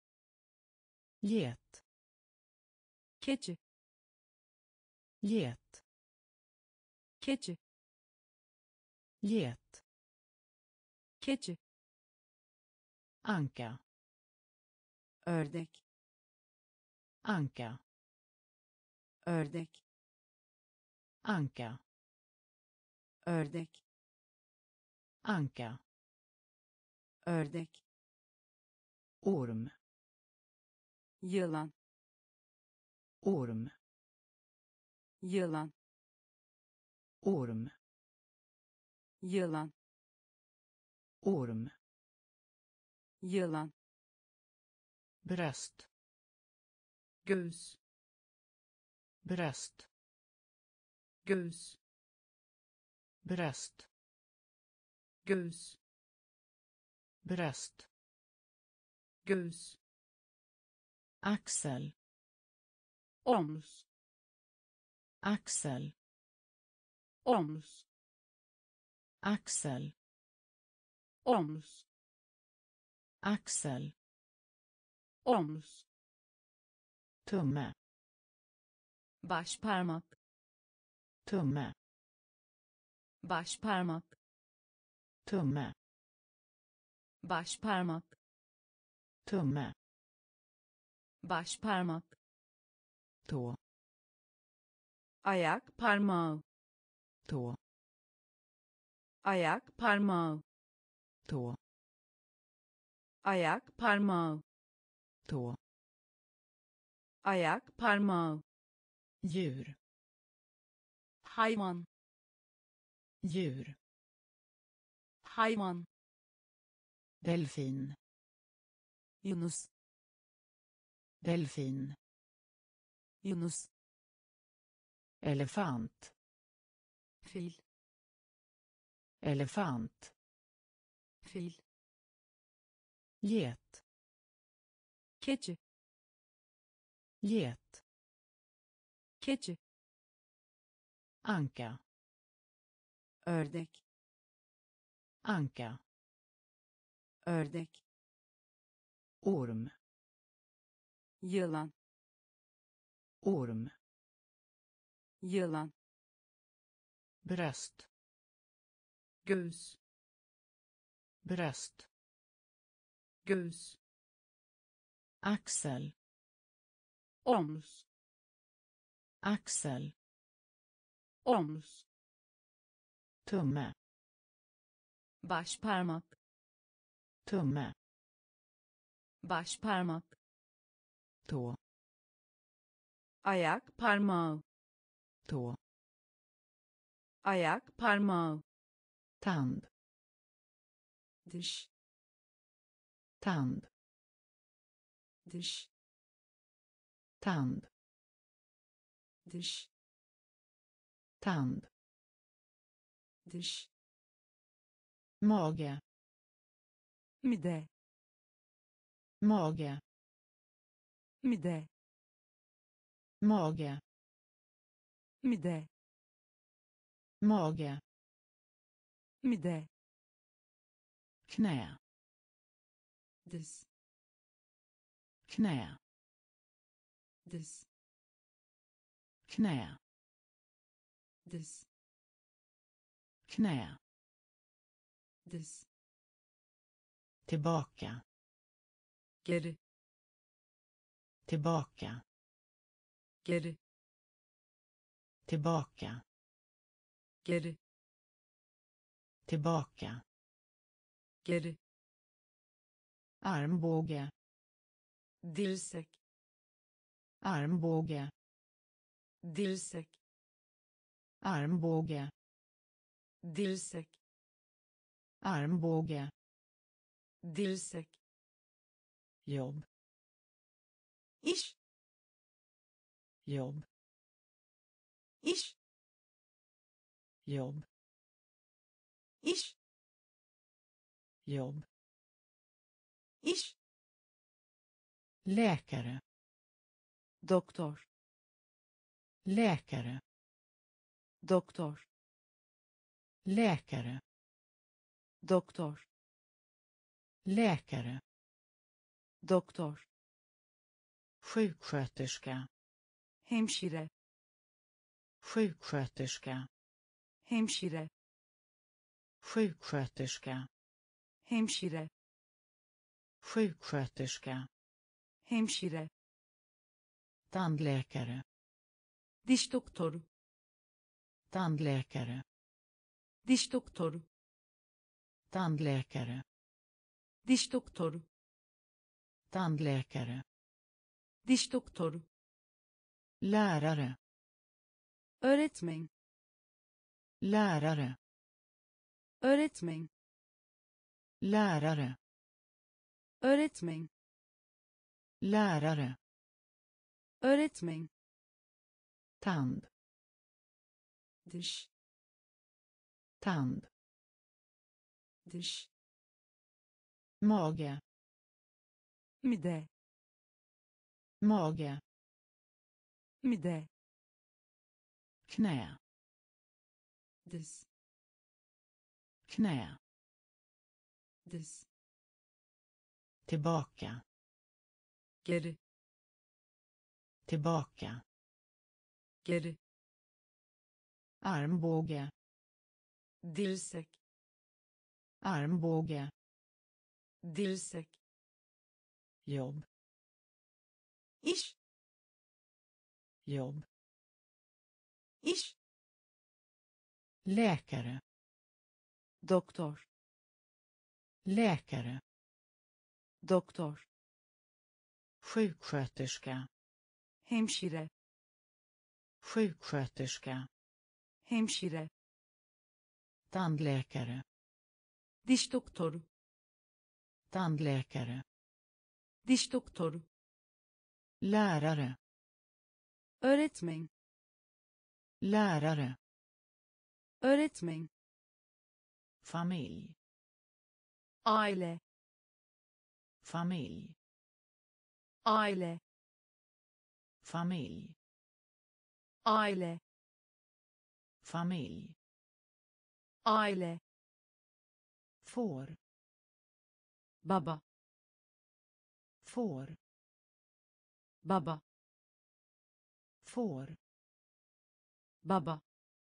get, keçi, get, keçi, get, keçi, anka, ördek, anka, ördek, anka, ördek, anka, ördek, orm, yılan, orm, yılan, orm, yılan, orm, yılan, bröst, göğüs, bröst, göğüs, bröst, göğüs, bröst, göğüs, axel, omuz, axel, omuz, axel, omuz, axel, omuz, tumme, baş parmak, tumme, baş parmak, tumme, baş parmak, tumme, baş parmak, tå, ayak parmağı, tå, ayak parmağı, tå, ayak parmağı, tå, ayak parmağı, djur, hayvan, djur, hayvan, delfin, yunus, delfin, yunus, elefant, fil, elefant, fil, get, keçi, get, keçi, anka, ördek, anka, ördek, orm, yılan, orm, yılan, bröst, göğüs, bröst, göğüs, axel, omuz, axel, omuz, tumme, baş parmak, tumme, baş parmak, tå, ayak parmağı, tå, ayak parmağı, tand, dış, tand, dış, tand, dış, tand, dış, mage, mide, mage, mide, mage, mide, mage, mide, knä, diz, knä, diz, knä, diz, knä, diz, tillbaka, geri, tillbaka, geri, tillbaka, geri, tillbaka, geri, armbåge, dirsek, armbåge, dirsek, armbåge, dirsek, armbåge, dirsek, jobb, iş, jobb, iş, jobb, iş, jobb, iş, läkare, doktor, läkare, doktor, läkare, doktor, läkare, doktor, sjuksköterska, hemşire, sjuksköterska, hemşire, sjuksköterska, hemşire, sjuksköterska, hemşire, tandläkare, diş doktoru, tandläkare, diş doktoru, tandläkare, diş doktoru, tandläkare, diş doktoru, lärare, öğretmen, lärare, öğretmen, lärare, öğretmen, lärare, öğretmen, tand, diş, tand, diş, mage, mide, mage, mide, knä, diz, knä, diz, tillbaka, geri, tillbaka, geri, armbåge, dirsek, armbåge, dirsek, jobb, iş, jobb, iş, läkare, doktor, läkare, doktor, sjuksköterska, hemşire, sjuksköterska, hemşire, tandläkare, diş doktoru, tandläkare, diş doktoru, lärare, öğretmen, lärare, öğretmen, familj, aile, familj, aile, familj, aile, familj, aile, får, baba, får, baba, får, baba,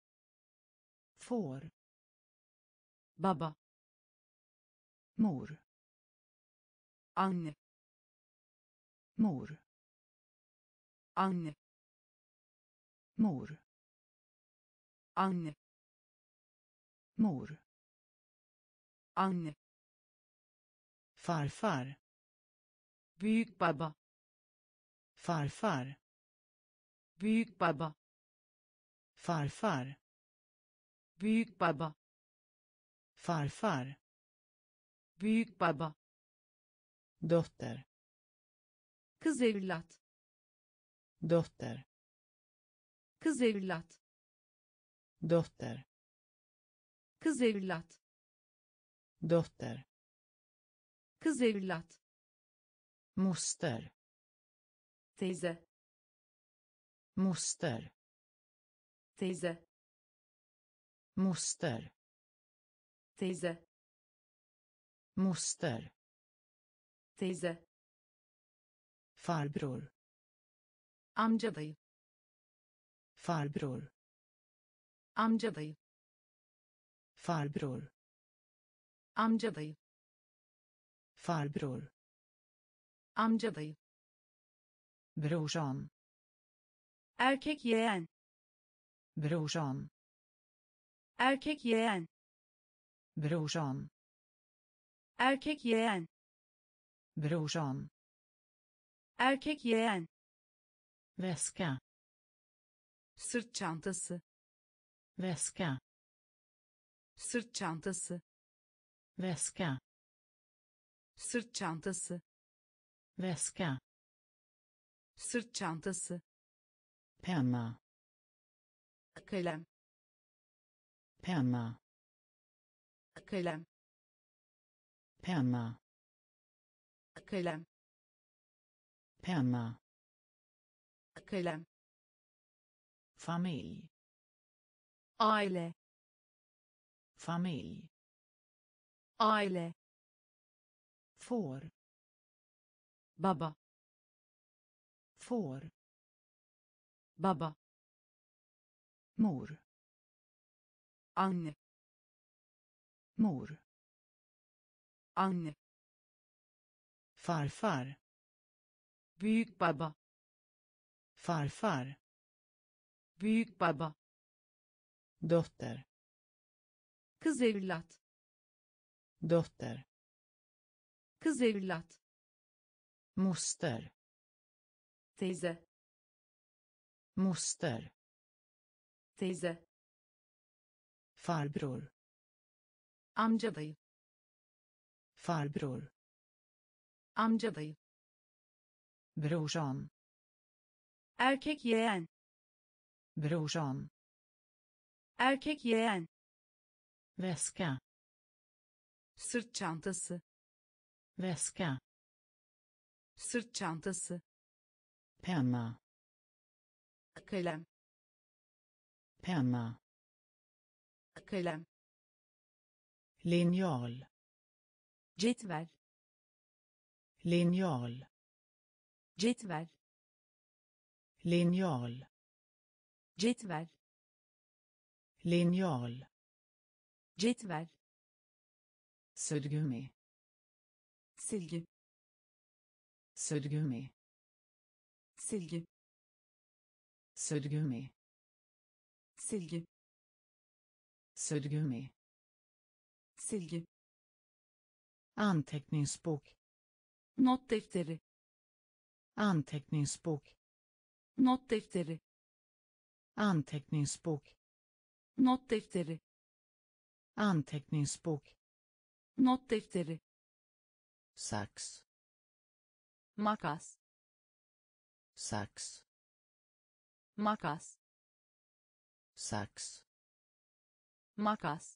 får, baba, mor, anne, mor, anne, mor, anne, mor, anne, farfar, büyük baba, farfar, büyük baba, farfar, büyük baba, farfar, büyük baba, dotter, kız evlat, dotter, kız evlat, dotter, kız evlat, dotter, kız evlat, moster, teyze, moster, teyze, moster, teyze, moster, teyze, farbror, amca dayı, farbror, amca dayı, farbror, amca dayı, farbror, amca dayı, brorsan, erkek yeğen, brorsan, erkek yeğen, brorsan, erkek yeğen, brorsan, erkek yeğen, väska, sırt çantası, väska, sırt çantası, väska, sırt çantası, väska, sırt çantası, penna, kalem, penna, kalem, penna, kalem, penna, kalem, familj, aile, familj, aile, får, baba, får, baba, mor, anne, mor, anne, farfar, büyük baba, farfar, büyük baba, dotter, kız evlat, dotter, kız evlat, moster, teyze, moster, teyze, farbror, amca dayı, farbror, amca dayı, brorsan, erkek yeğen, brorsan, erkek yeğen, väska, sırt çantası, väska, sırt çantası, penna, kalem, penna, kalem, linjal, cetvel, linjal, cetvel, linjal, cetvel, linjal, cetvel, suddgummi, silgi, suddgummi, silgi, suddgummi, silgi, suddgummi, silgi, anteckningsbok, not defteri, anteckningsbok, not defteri, anteckningsbok, not defteri, anteckningsbok, not defteri, sax, makas, sax, makas, sax, makas,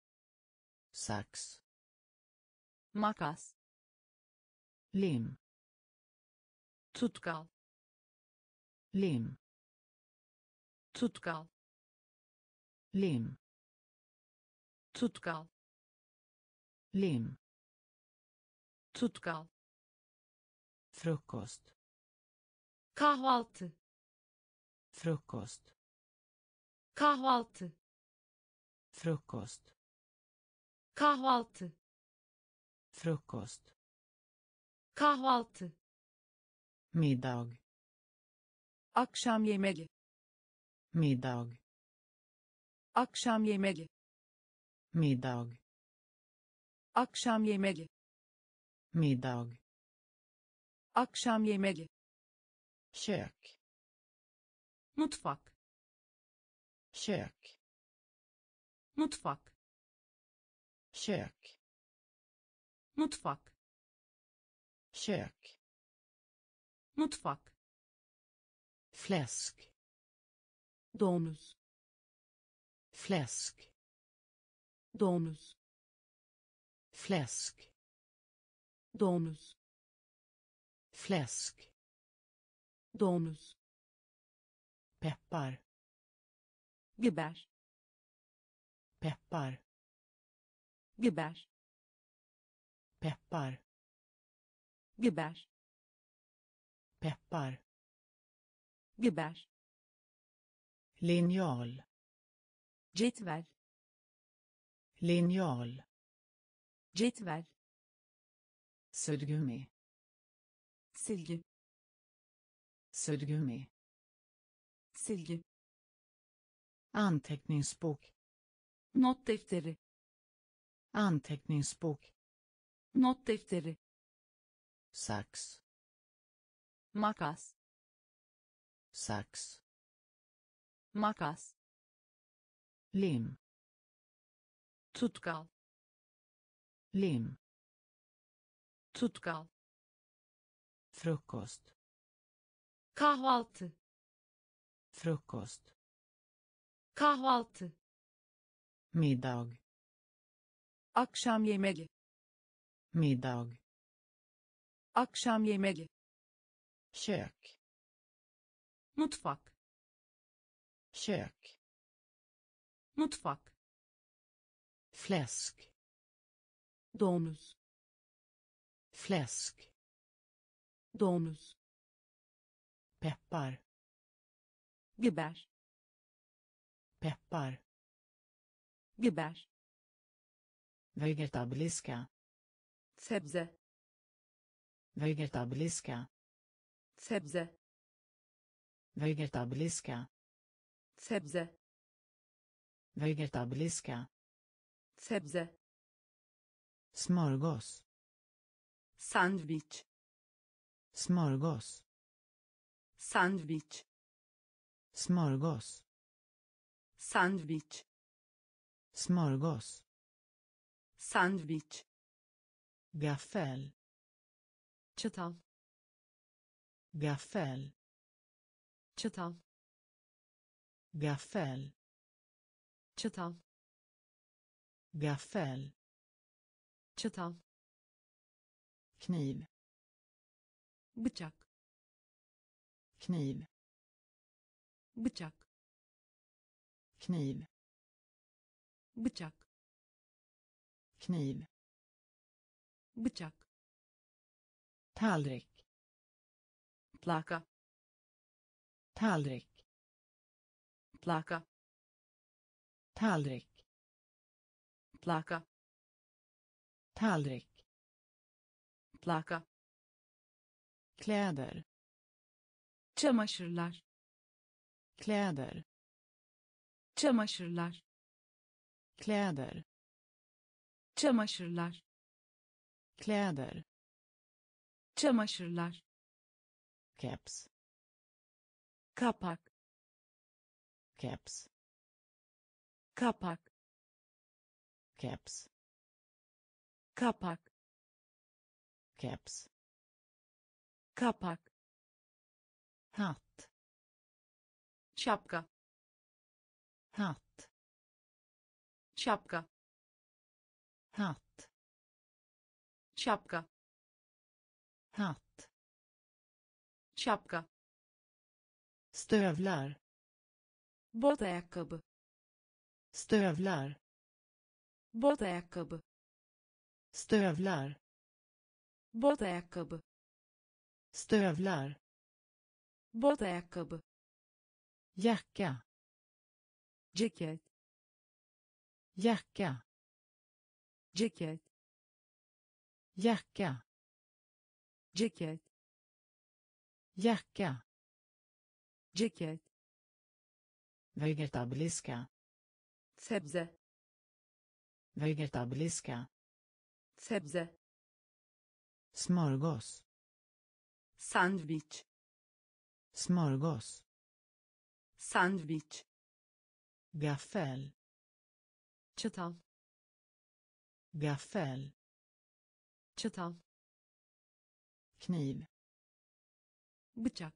sax, makas, lim, tutkal, lim, tutkal, lim, tutkal, lim, tutkal, frukost, kahvaltı, frukost, kahvaltı, frukost, kahvaltı, frukost, kahvaltı, middag, akşam yemeği, middag, akşam yemeği, middag, akşam yemeği, middag, akşam yemeği, kök, mutfak, kök, mutfak, kök, mutfak, kök, mutfak, fläsk, domuz, fläsk, domuz, fläsk, domuz, fläsk, domuz, peppar, biber, peppar, biber, peppar, biber, peppar, biber, linjal, cetvel, linjal, cetvel, suddgummi, silgi, suddgummi, silgi, anteckningsbok, not defteri, anteckningsbok, not defteri, sax, makas, sax, makas, lim, tutkal, lim, tutkal, frukost, kahvaltı, frukost, kahvaltı, middag, akşam yemeği, middag, akşam yemeği, kök, mutfak, kök, mutfak, fläsk, domuz, fläsk, domuz, peppar, biber, peppar, biber, vegetabiliska, sebze, vegetabiliska, sebze, vegetabiliska, sebze, vegetabiliska, sebze, smörgås, sandviç, smörgås, sandviç, smörgås, sandviç, smörgås, sandviç, gaffel, çatal, gaffel, çatal, gaffel, çatal, gaffel, çatal, kniv, bıçak, kniv, bıçak, kniv, bıçak, kniv, bıçak, tallrik, plaka, tallrik, plaka, tallrik, plaka, tallrik, plaka, kläder, çamaşırlar, kläder, çamaşırlar, kläder, çamaşırlar, kläder, çamaşırlar, keps, kapak, keps, kapak, keps, kapak, keps, kapak, hatt, şapka, hatt, şapka, hatt, şapka, hatt, şapka, stövlar, bot ayakkabı, stövlar, bot ayakkabı, stövlar, bot ayakkabı, stövlar, bot ayakkabı, jacka, ceket, jacka, ceket, jacka, ceket, jacka, ceket, vegetabiliska, sebze, vegetabiliska, sebze, smörgås, sandviç, smörgås, sandviç, gaffel, çatal, gaffel, çatal, kniv, bıçak,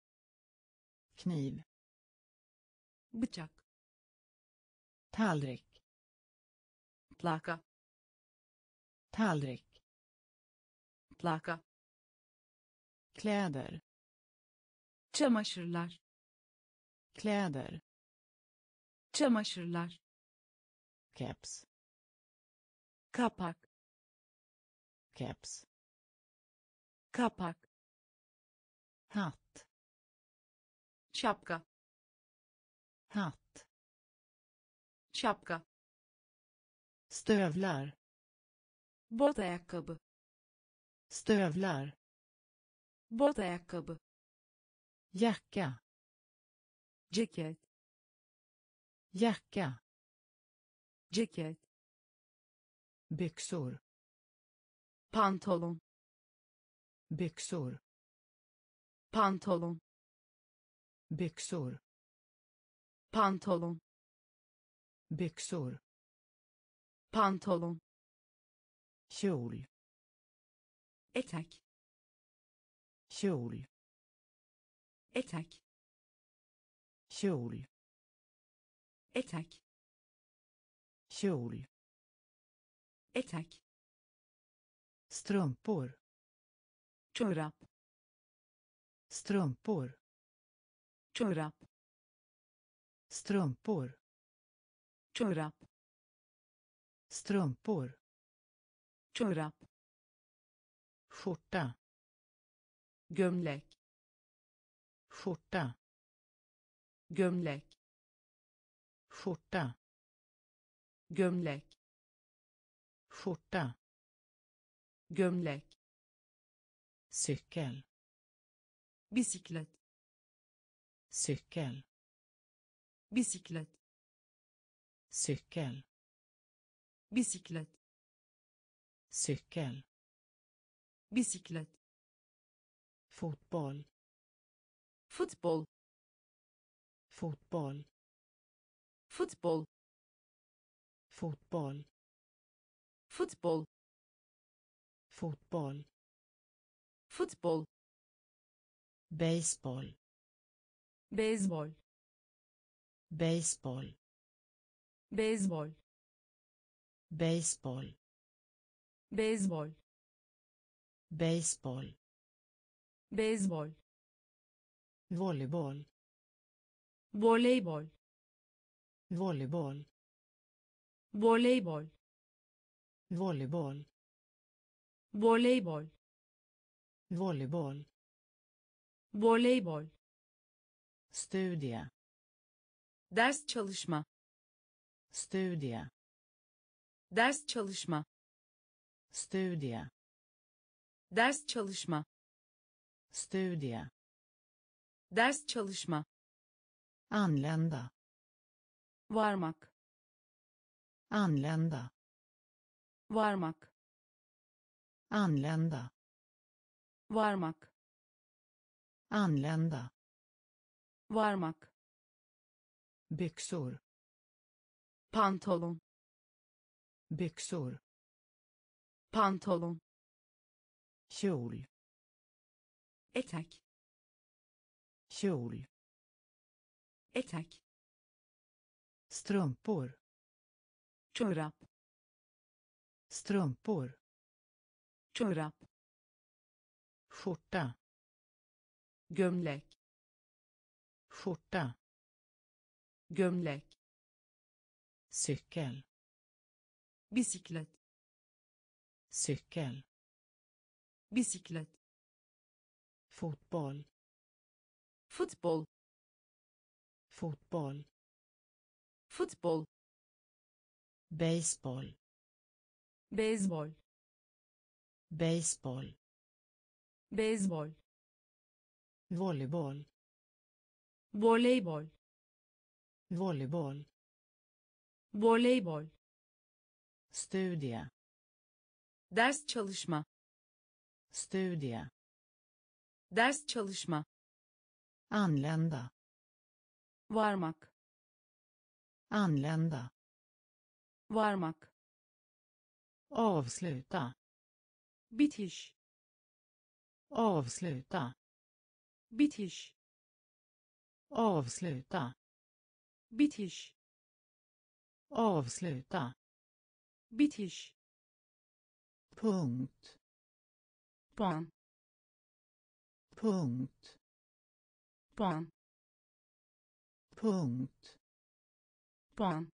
kniv, bıçak, tallrik, plaka, tallrik, plaka, kläder, çamaşırlar, kläder, çamaşırlar, keps, kapak, keps, kapak, hatt, şapka, hatt, şapka, stövlar, bot ayakkabı, stövlar, bot ayakkabı, jacka, ceket, jacka, ceket, byxor, pantolon, byxor, pantolon, byxor, pantolon, byxor, pantolon, kjol, etek, kjol, etek, kjol, etek, kjol, etek, strumpor, çorap, strumpor, çorap, strumpor, çorap, strumpor, çorap, skjorta, gömlek, skjorta, gömlek, skjorta, gömlek, skjorta, gömlek, cykel, bisiklet, cykel, bisiklet, cykel, bisiklet, cykel, bisiklet, fotboll, futbol, fotboll, futbol, fotboll, futbol, fotboll, futbol, baseball, beyzbol, baseball, beyzbol, baseball, beyzbol, baseball, beyzbol, volleyboll, voleybol, volleyboll, voleybol, volleyboll, voleybol, volleyboll, voleybol, studie, ders çalışma, studie, ders çalışma, studie, ders çalışma, studie, ders çalışma, anlända, varmak, anlända, varmak, anlända, varmak, anlända, varmak, byxor, pantolon, byxor, pantolon, kjol, etek, kjol, etek, strumpor, çorap, strumpor, çorap, skjorta, gömlek, skjorta, gömlek, cykel, bisiklet, cykel, bisiklet, fotboll, futbol, fotboll, futbol, baseball, beyzbol, baseball, beyzbol, volleyboll, voleybol, volleyboll, voleybol, studie, ders çalışma, studie, ders çalışma, anlända, varmak, anlända, varmak, avsluta, bitiş, avsluta, bitiş, avsluta, bitiş, avsluta, bitiş, punkt, puan, punkt, puan, punkt, puan,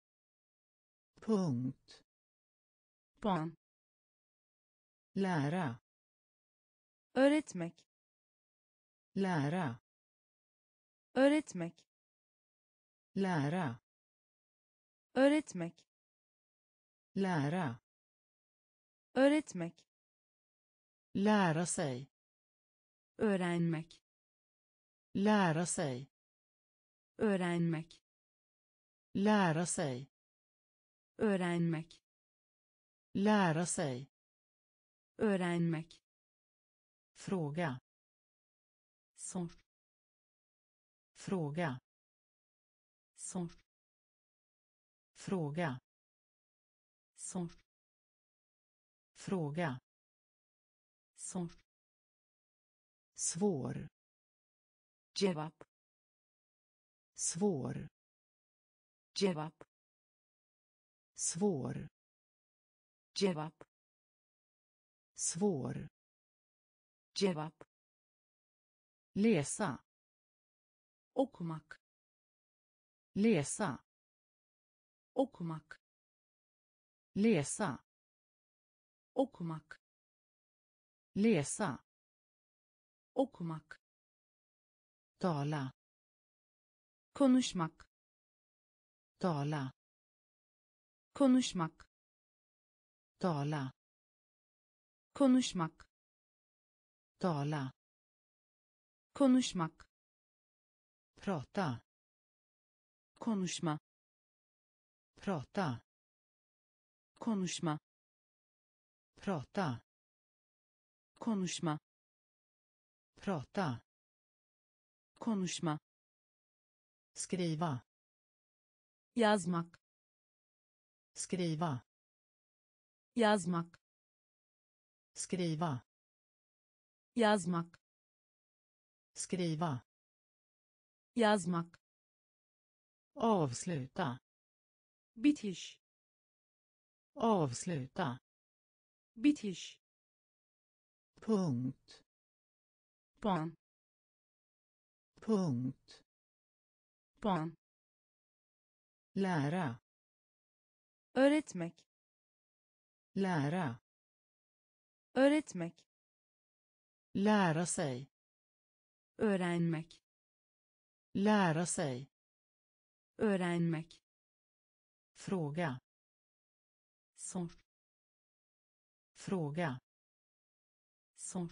punkt, puan, lära, öğretmek, lära, öğretmek, lära, öğretmek, lära, öğretmek, lära sig, öğrenmek, lära sig, öğrenmek, lära sig, öğrenmek, lära sig, öğrenmek, fråga, sor, fråga, sor, fråga, sor, fråga, sor, svår, cevap, svår, cevap, svår, cevap, svår, cevap, läsa, okumak, läsa, okumak, läsa, okumak, läsa, okumak, tala, konuşmak, tala, konuşmak, tala, konuşmak, tala, konuşmak, prata, konuşma, prata, konuşma, prata, konuşma, prata, konuşma, skriva, yazmak, skriva, yazmak, skriva, yazmak, skriva, yazmak, avsluta, bitiş, avsluta, bitiş, punkt, puan, punkt, puan, lära, öğretmek, lära, öğretmek, lära sig, öğrenmek, lära sig, öğrenmek, fråga, sor, fråga, sor,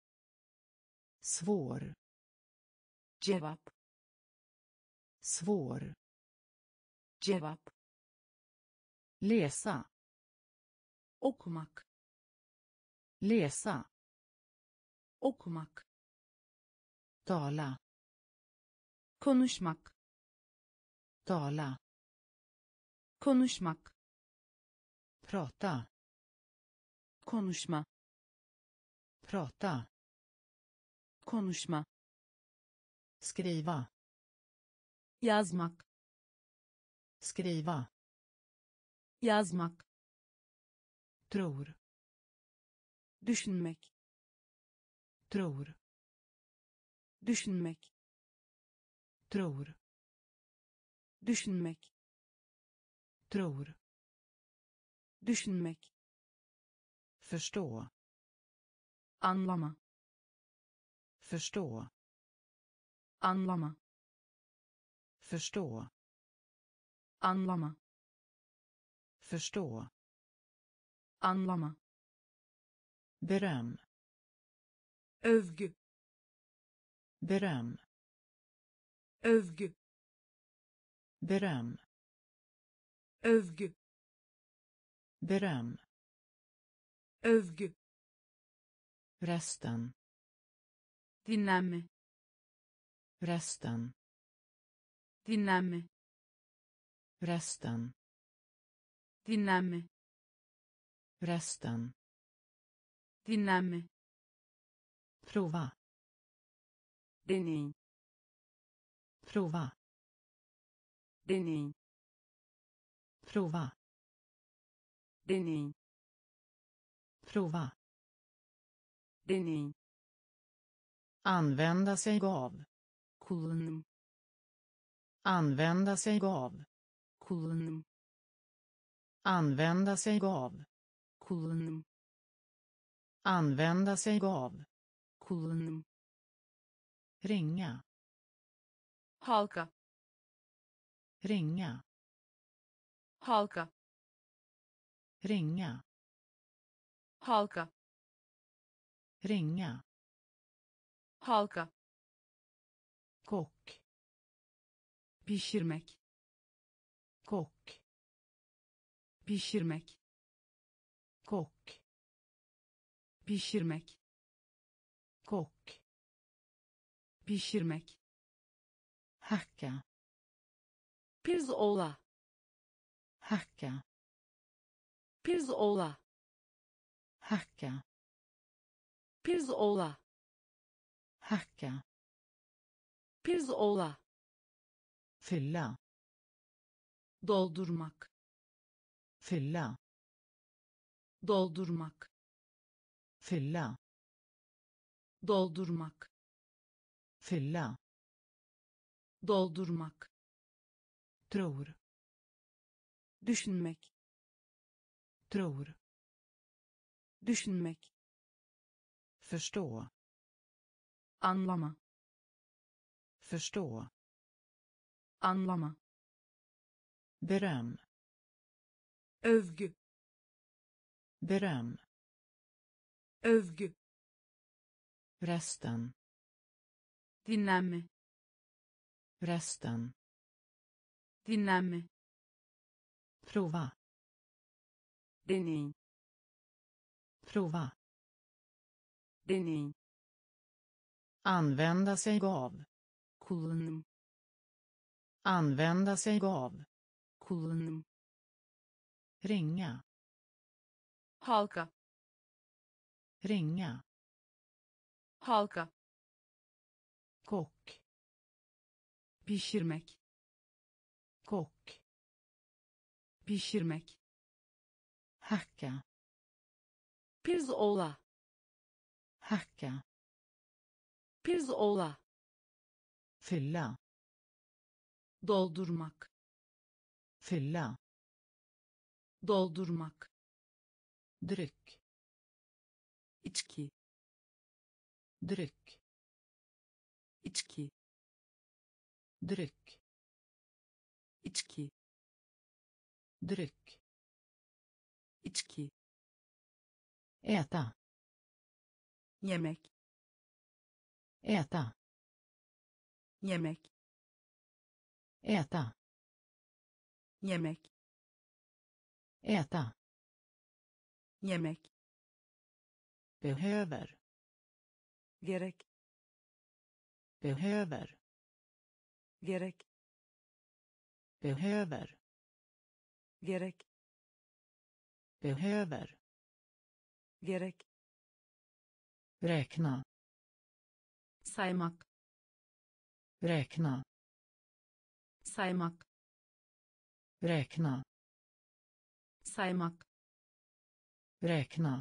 svår, cevap, svår, cevap, läsa, okumak, läsa, okumak, tala, konuşmak, tala, konuşmak, prata, konuşma, prata, konuşma, skriva, yazmak, skriva, yazmak, tror, düşünmek, tror, düşünmek, tror, düşünmek, tror, düşünmek, förstå, anlama, förstå, anlama, förstå, anlama, förstå, anlama, beröm, övgü, beröm, övgü, beröm, övgü, beröm, övgü, resten, dinlenme, resten, dinlenme, resten, dinlenme, Resten. Dinlenme. Prova. Deney. Prova. Deney. Prova. Deney. Prova. Deney. Använda sig av. Kullanım. Använda sig av. Kullanım. Använda sig av. Kullanım. Använda sig av. Kullanım. Ringa. Halka. Ringa. Halka. Ringa. Halka. Ringa. Halka. Kock. Pişirmek. Kock. Pişirmek. Kock. Pişirmek. Kock. Pişirmek. Hacka. Pirzola. Hacka. Pirzola. Hacka. Pirzola. Hacka. Pirzola. Fylla. Doldurmak. Fylla. Doldurmak. Fylla. Doldurmak. Fylla. Doldurmak. Tror. Düşünmek. Tror. Düşünmek. Förstå. Anlama. Förstå. Anlama. Beröm. Övgü. Beröm. Övgü. Resten. Dinlenme. Resten. Dinlenme. Prova. Deney. Prova. Deney. Använda sig av. Kullanım. Använda sig av. Kullanım. Ringa. Halka. Ringa. Halka. Kock. Pişirmek. Kock. Pişirmek. Hacka. Pirzola. Hacka. Pirzola. Fylla. Doldurmak. Fylla. Doldurmak. Dryck. İçki. Dryck. İçki. Dryck. İçki. Dryck. İçki. Äta. Yemek. Äta. Yemek. Äta. Yemek. Äta. Yemek. Behöver. Gerek. Behöver. Gerek. Behöver. Gerek. Behöver. Gerek. Räkna. Saymak. Räkna. Saymak. Räkna. Saymak. Räkna.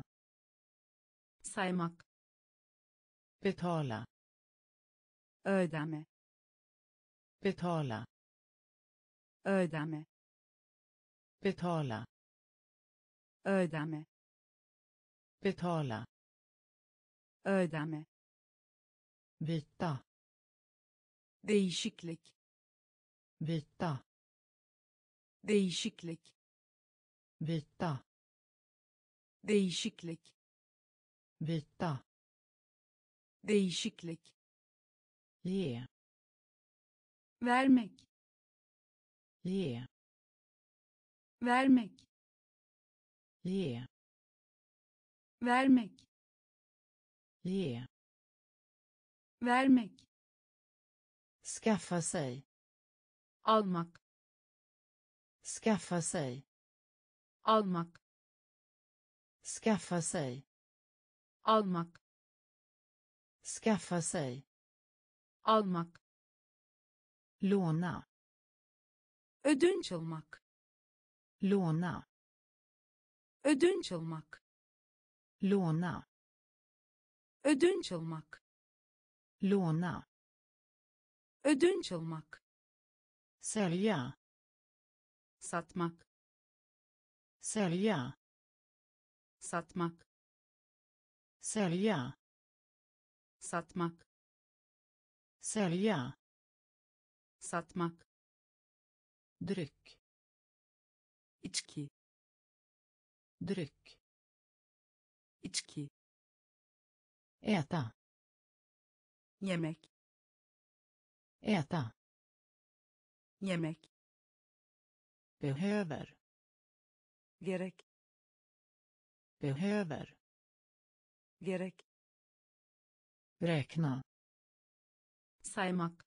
Saymak. Betala. Ödeme. Betala. Ödeme. Betala. Ödeme. Betala. Ödeme. Byta. Değişiklik. Byta. Değişiklik. Byta. Değişiklik. Byta. Değişiklik. Ge. Vermek. Ge. Vermek. Ge. Vermek. Ge. Vermek. Skaffa sig. Almak. Skaffa sig. Almak. Skaffa sig. almak, Skaffa sig. almak, Låna. ödünç almak, Låna. ödünç almak, Låna. ödünç almak, Låna. ödünç almak, Sälja. satmak, Sälja. satmak, Sälja. satmak, Sälja. satmak, Dryck. içki, Dryck. içki, Äta. yemek, Äta. yemek, Behöver. gerek, Behöver. gerek, Räkna. saymak,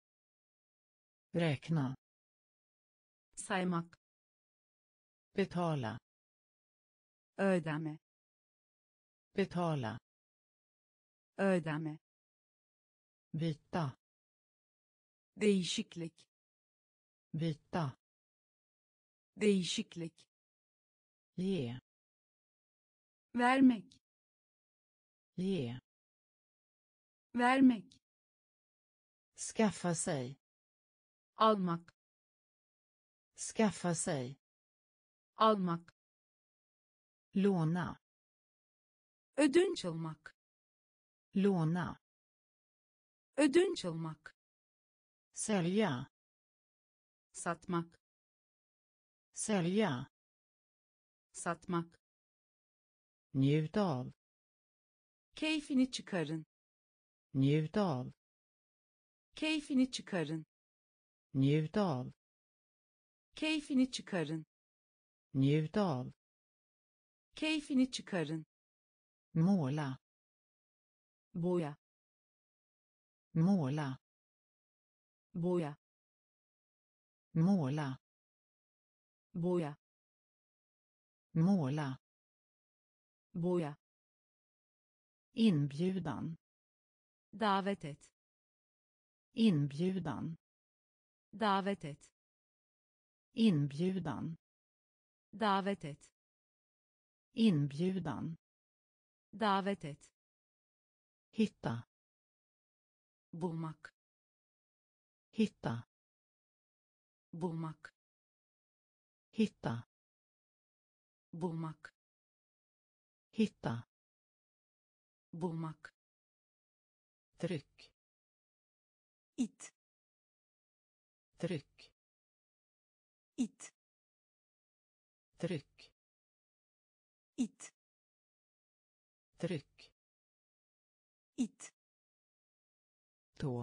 Räkna. saymak, Betala. ödeme, Betala. ödeme, Byta. değişiklik, Byta. değişiklik, Ge. vermek, Ge. vermek, Skaffa sig. almak, Skaffa sig. almak, Låna. ödünç almak, Låna. ödünç almak, Sälja. satmak, Sälja. satmak, Njut av. keyfini çıkarın, Njut av. keyfini çıkarın, Njut av. keyfini çıkarın, Njut av. keyfini çıkarın, Måla. boya, Måla. boya, Måla. boya, Måla. boya, Inbjudan. davet et, Inbjudan. davet et, Inbjudan. davet et, Inbjudan. davet et, Hitta. bulmak, Hitta. bulmak, Hitta. bulmak, Hitta. bulmak, Tryck. it, Tryck. it, Tryck. it, Tryck. it, Tå.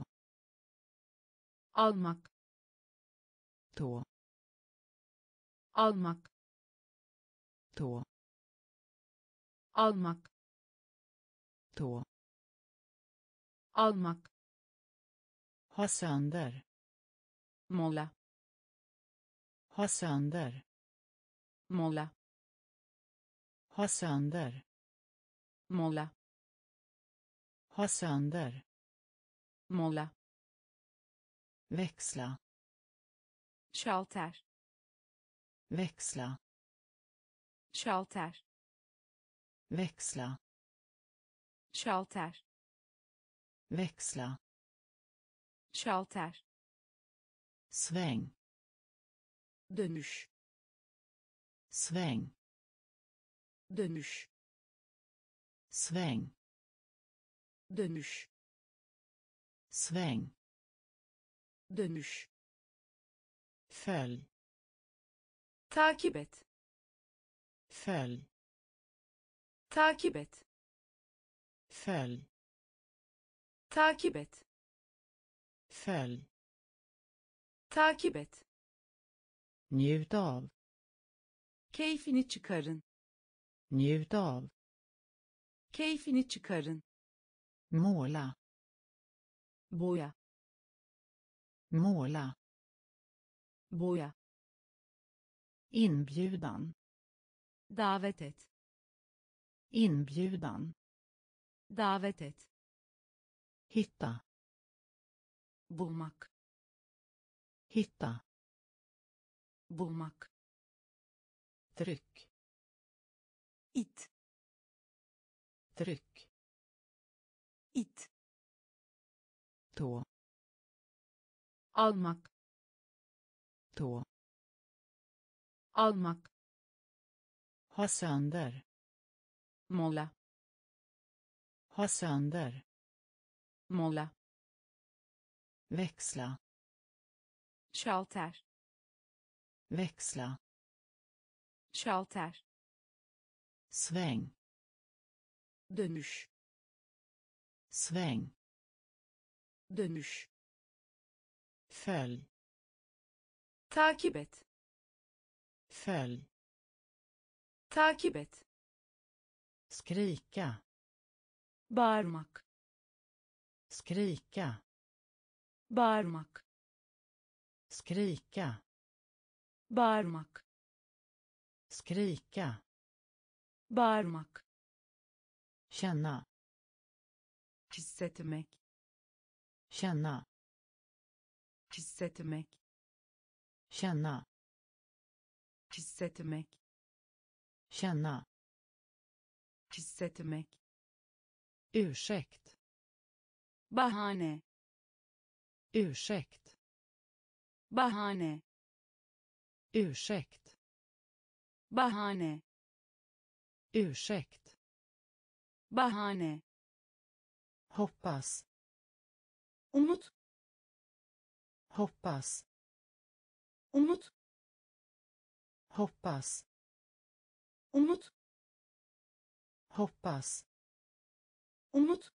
almak, Tå. almak, Tå. almak, Tå. almak, Ha sönder. mola, Ha sönder. mola, Ha sönder. mola, Ha sönder. mola, Växla. şalter, Växla. şalter, Växla. şalter, Växla. şalter, Sväng. dönüş, Sväng. dönüş, Sväng. dönüş, Sväng. dönüş, Följ. takip et, Följ. takip et, Följ. takip et, Följ. takip et, Njut av. keyfini çıkarın, Njut av. keyfini çıkarın, Måla. boya, Måla. boya, Inbjudan. davet et, Inbjudan. davet et, Hitta. bulmak, Hitta. bulmak, Tryck. it, Tryck. it, Tå. almak, Tå. almak, Ha sönder. mola, Ha sönder. mola, Växla. şalter, Växla. şalter, Sväng. dönüş, Sväng. dönüş, Följ. takip et, Följ. takip et, Skrika. bağırmak, Skrika. bağırmak, Skrika. bağırmak, Skrika. bağırmak, Känna. hissetmek, Känna. hissetmek, Känna. hissetmek, Känna. hissetmek, Ursäkt. bahane, Ursäkt. bahane, Ursäkt. bahane, Ursäkt. bahane, Hoppas. umut, Hoppas. umut, Hoppas. umut, Hoppas. umut,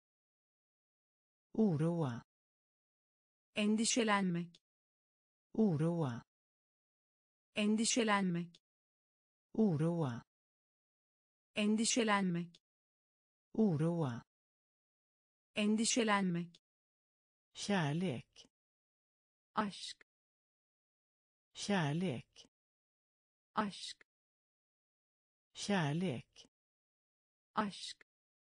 Oroa. endişelenmek, Oroa. endişelenmek, Oroa. endişelenmek, Oroa. endişelenmek, Kärlek. aşk, Kärlek. aşk, Kärlek. aşk,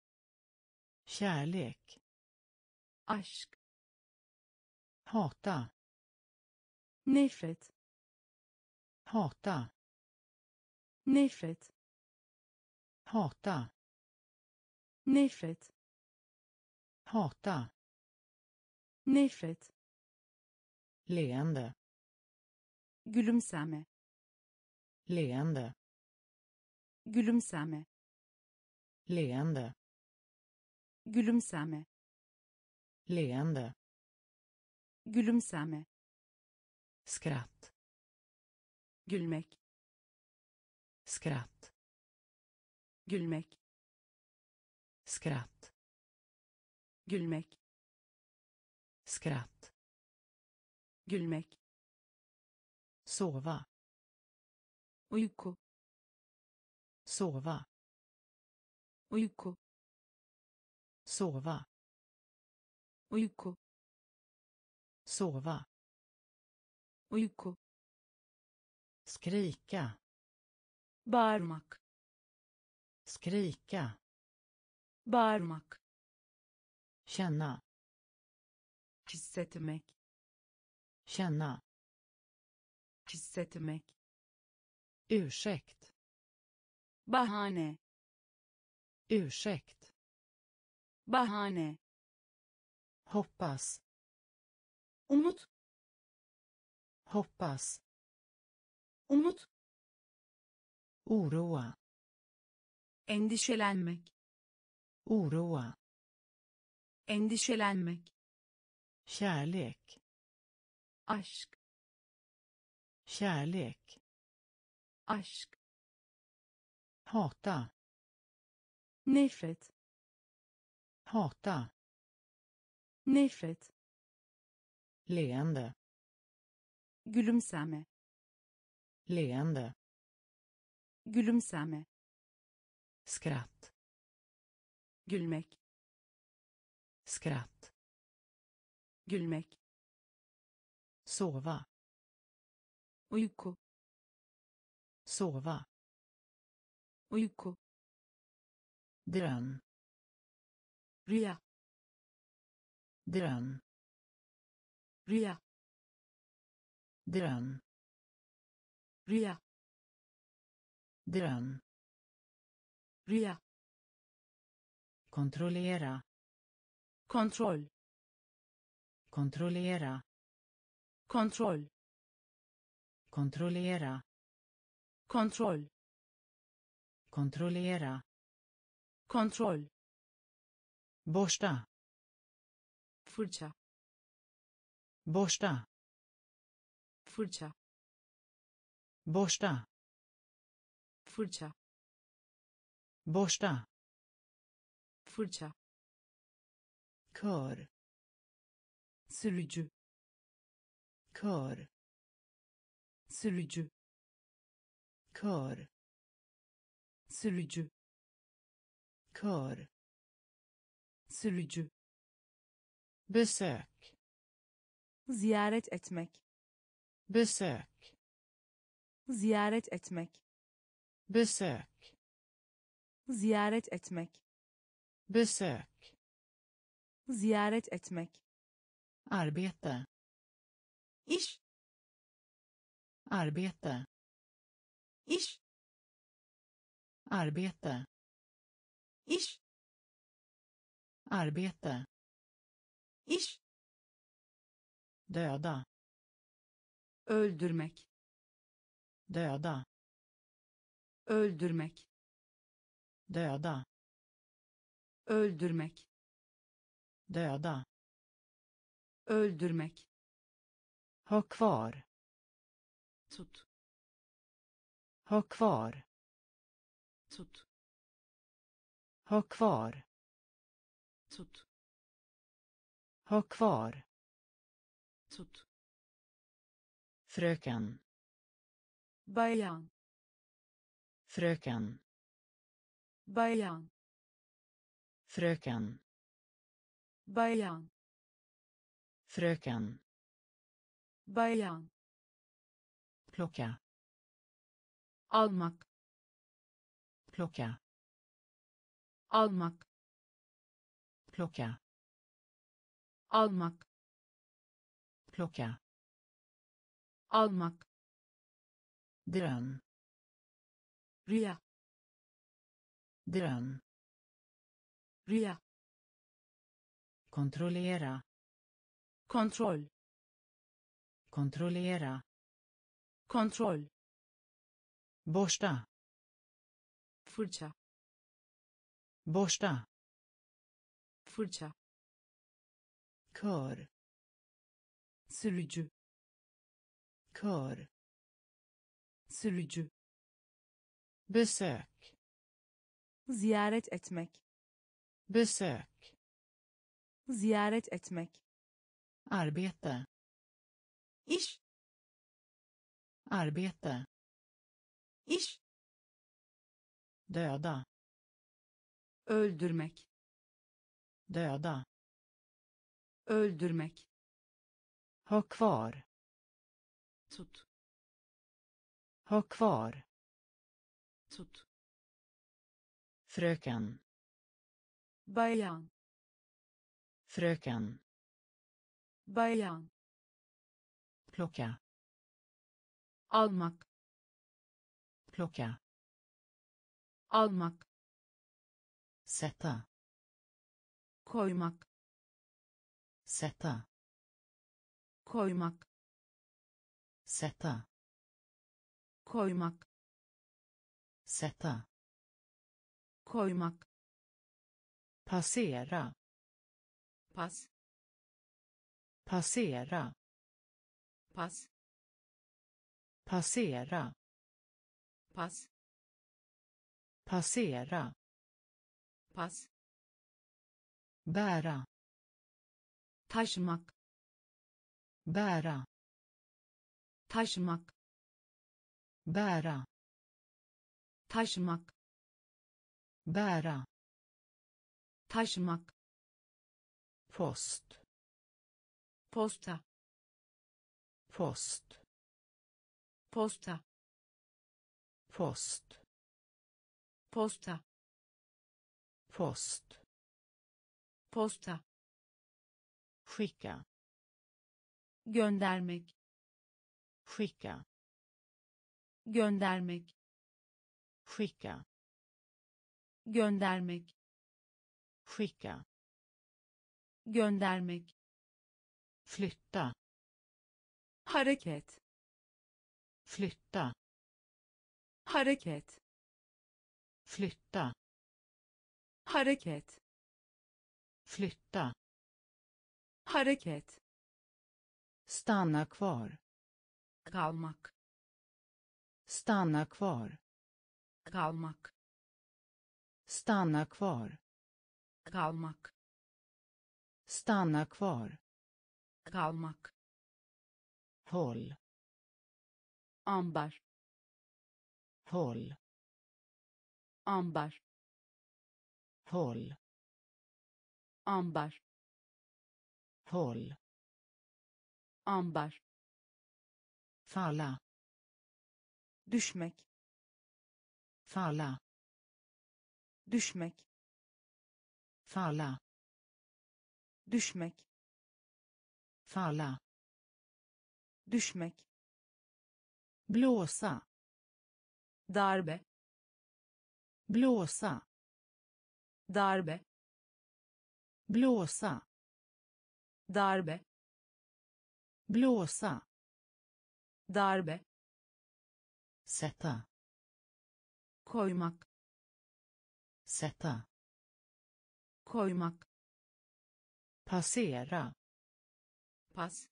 Kärlek. aşk, Hata. nefret, Hata. nefret, Hata. nefret, Hata. nefret, Leende. gülümseme, Leende. gülümseme, Leende. gülümseme, Leende. gülümseme, Skratt. gülmek, Skratt. gülmek, Skratt. gülmek, Skratt. gülmek, Sova. uyku, Sova. uyku, Sova. uyku, Sova. uyku, Skrika. bağırmak, Skrika. bağırmak, Känna. hissetmek, Känna. hissetmek, Ursäkt. bahane, Ursäkt. bahane, Hoppas. umut, Hoppas. umut, Oroa. endişelenmek, Oroa. endişelenmek, Kärlek. aşk, Kärlek. aşk, Hata. nefret, Hata. nefret, Leende. gülümseme, Leende. gülümseme, Skratt. gülmek, Skratt. gülmek, Sova. uyku, Sova. uyku, dröm, rüya, dröm, rüya, dröm, rüya, dröm, rüya, kontrollera, kontrol, kontrollera, kontrol, kontrollera, kontrol, kontrollera, kontrol, borsta, fırça, borsta, fırça, borsta, fırça, borsta, fırça, kör, sürücü, kör, sürücü, kör, sürücü, kör, sürücü, besök, ziyaret etmek, besök, ziyaret etmek, besök, ziyaret etmek, besök, ziyaret etmek, arbete, iş, arbete, iş, arbete, iş, arbete, iş, döda, öldürmek, döda, öldürmek, döda, öldürmek, döda, öldürmek, ha kvar, tut, ha kvar, tut, ha kvar, tut, ha kvar, tut, fröken, bayan, fröken, bayan, fröken, bayan, fröken, bayan, plocka, almak, plocka, almak, plocka, almak, plocka, almak, dröm, rüya, dröm, rüya, kontrollera, kontrol, kontrollera, kontrol, borsta, fırça, borsta, fırça, kör, sürücü, kör, sürücü, besök, ziyaret etmek, besök, ziyaret etmek, arbete, iş, arbete, iş, döda, öldürmek, döda, öldürmek, ha kvar, tut, ha kvar, tut, fröken, bayan, fröken, bayan, plocka, almak, plocka, almak, sätta, koymak, sätta, koymak, sätta, koymak, sätta, koymak, passera, pas, passera, pas, passera, pas, passera, pas, bära, taşımak, bära, taşımak, bära, taşımak, bära, taşımak, post, posta, post, posta, post, posta, post, Posta. skicka, Göndermek. skicka, Göndermek. skicka, Göndermek. skicka, Göndermek. flytta, Hareket. flytta, Hareket. flytta, Hareket. flytta, Hareket. stanna kvar, Kalmak. stanna kvar, Kalmak. stanna kvar, Kalmak. stanna kvar, Kalmak. håll, Ambar. håll, Ambar. håll, Ambar. håll, Ambar. falla, Düşmek. falla, Düşmek. falla, Düşmek. falla, Düşmek. blåsa, Darbe. blåsa, Darbe. blåsa, Darbe. blåsa, Darbe. sätta, Koymak. sätta, Koymak. passera, Pas.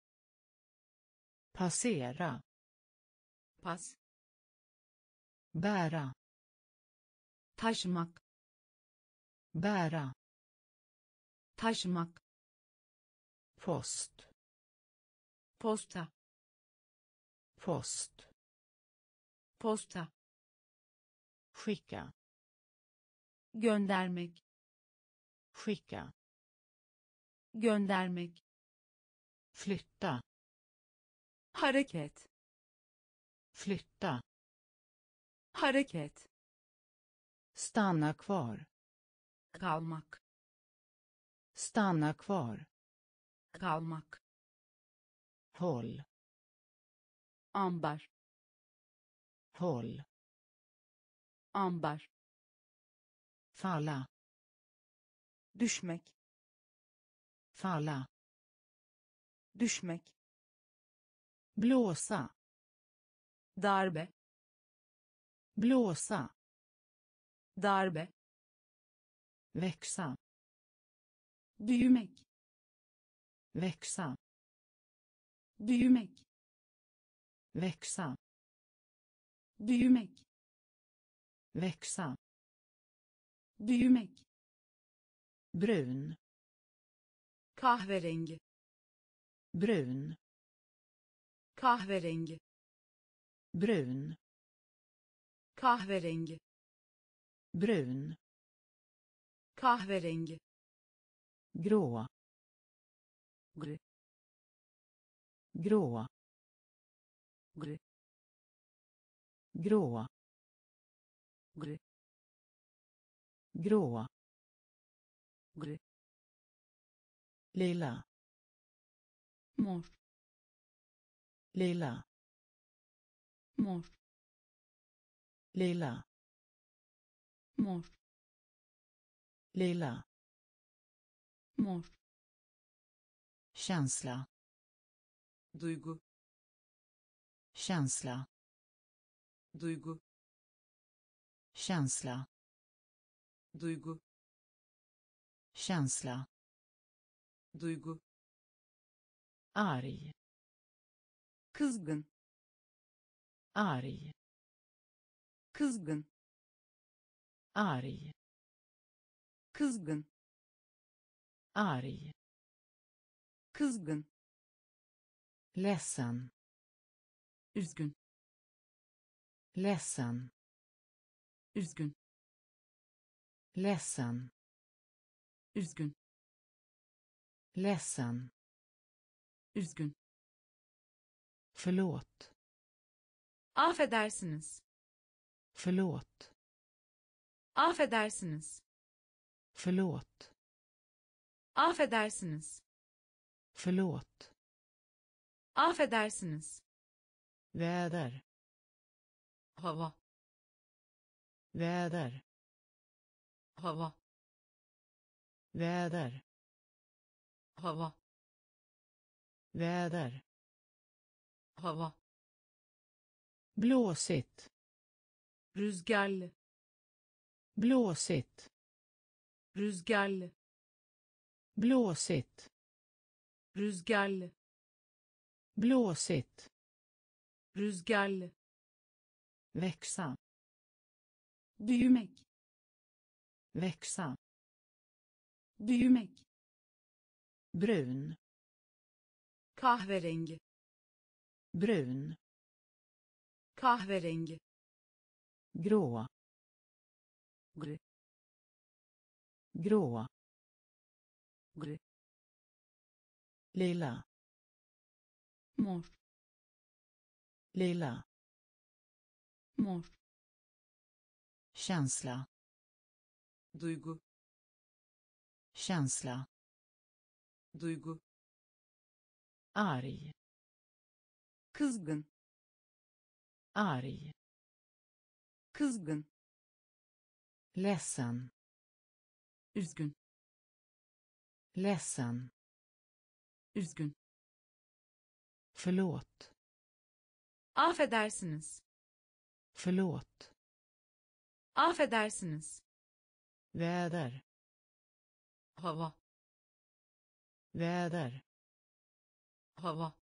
passera, Pas. bära, Taşımak. bära, Taşımak. post, Posta. post, Posta. skicka, Göndermek. skicka, Göndermek. flytta, Hareket. flytta, Hareket. stanna kvar, Kalmak. stanna kvar, Kalmak. håll, Ambar. håll, Ambar. falla, Düşmek. falla, Düşmek. blåsa, Darbe. blåsa, Darbe. växa, Büyümek. växa, Büyümek. växa, Büyümek. växa, Büyümek. brun, Kahverengi. brun, Kahverengi. brun, Kahverengi. brun, Kahverengi. grå, Gri. grå, Gri. grå, Gri. grå, Gri. lila, Mor. lila, Mor. lila, Mor. lila, Mor. känsla, Duygu. känsla, Duygu. känsla, Duygu. känsla, Duygu. arg, Kızgın. arg, Kızgın. arg, Kızgın. arg, Kızgın. ledsen, Üzgün. ledsen, Üzgün. ledsen, Üzgün. ledsen, Üzgün. förlåt, Affedersiniz. förlåt, Affedersiniz. Förlåt. Affedersiniz. Förlåt. Affedersiniz. Väder. Hava. Väder. Hava. Väder. Hava. Väder. Hava. Blåsigt. Rüzgarlı. Blåsigt. Rüzgarlı. Blåsigt. Rüzgarlı. Blåsigt. Rüzgarlı. Växa. Büyümek. Växa. Büyümek. Brun. Kahverengi. Brun. Kahverengi. Grå. Gri. Grå. Gri. Lila. Mor. Lila. Mor. Känsla. Duygu. Känsla. Duygu. Arg. Kızgın. Arg. Kızgın. Ledsen. Üzgün. Ledsen. Üzgün. Förlåt. Affedersiniz. Förlåt. Affedersiniz. Väder. Hava. Väder. Hava.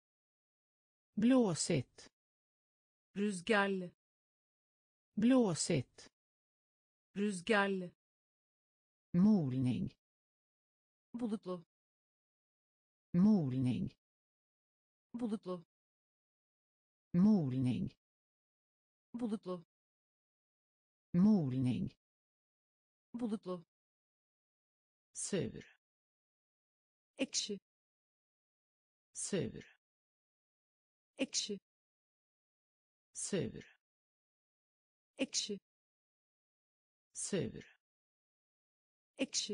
Blåsigt. Rüzgarlı. Blåsigt. Rüzgarlı. Molning. Bulutlu. Molning. Bulutlu. Molning. Bulutlu. Molning. Bulutlu. Sur. Ekşi. Sur. Ekşi. Sur. Ekşi. Sur. Ekşi.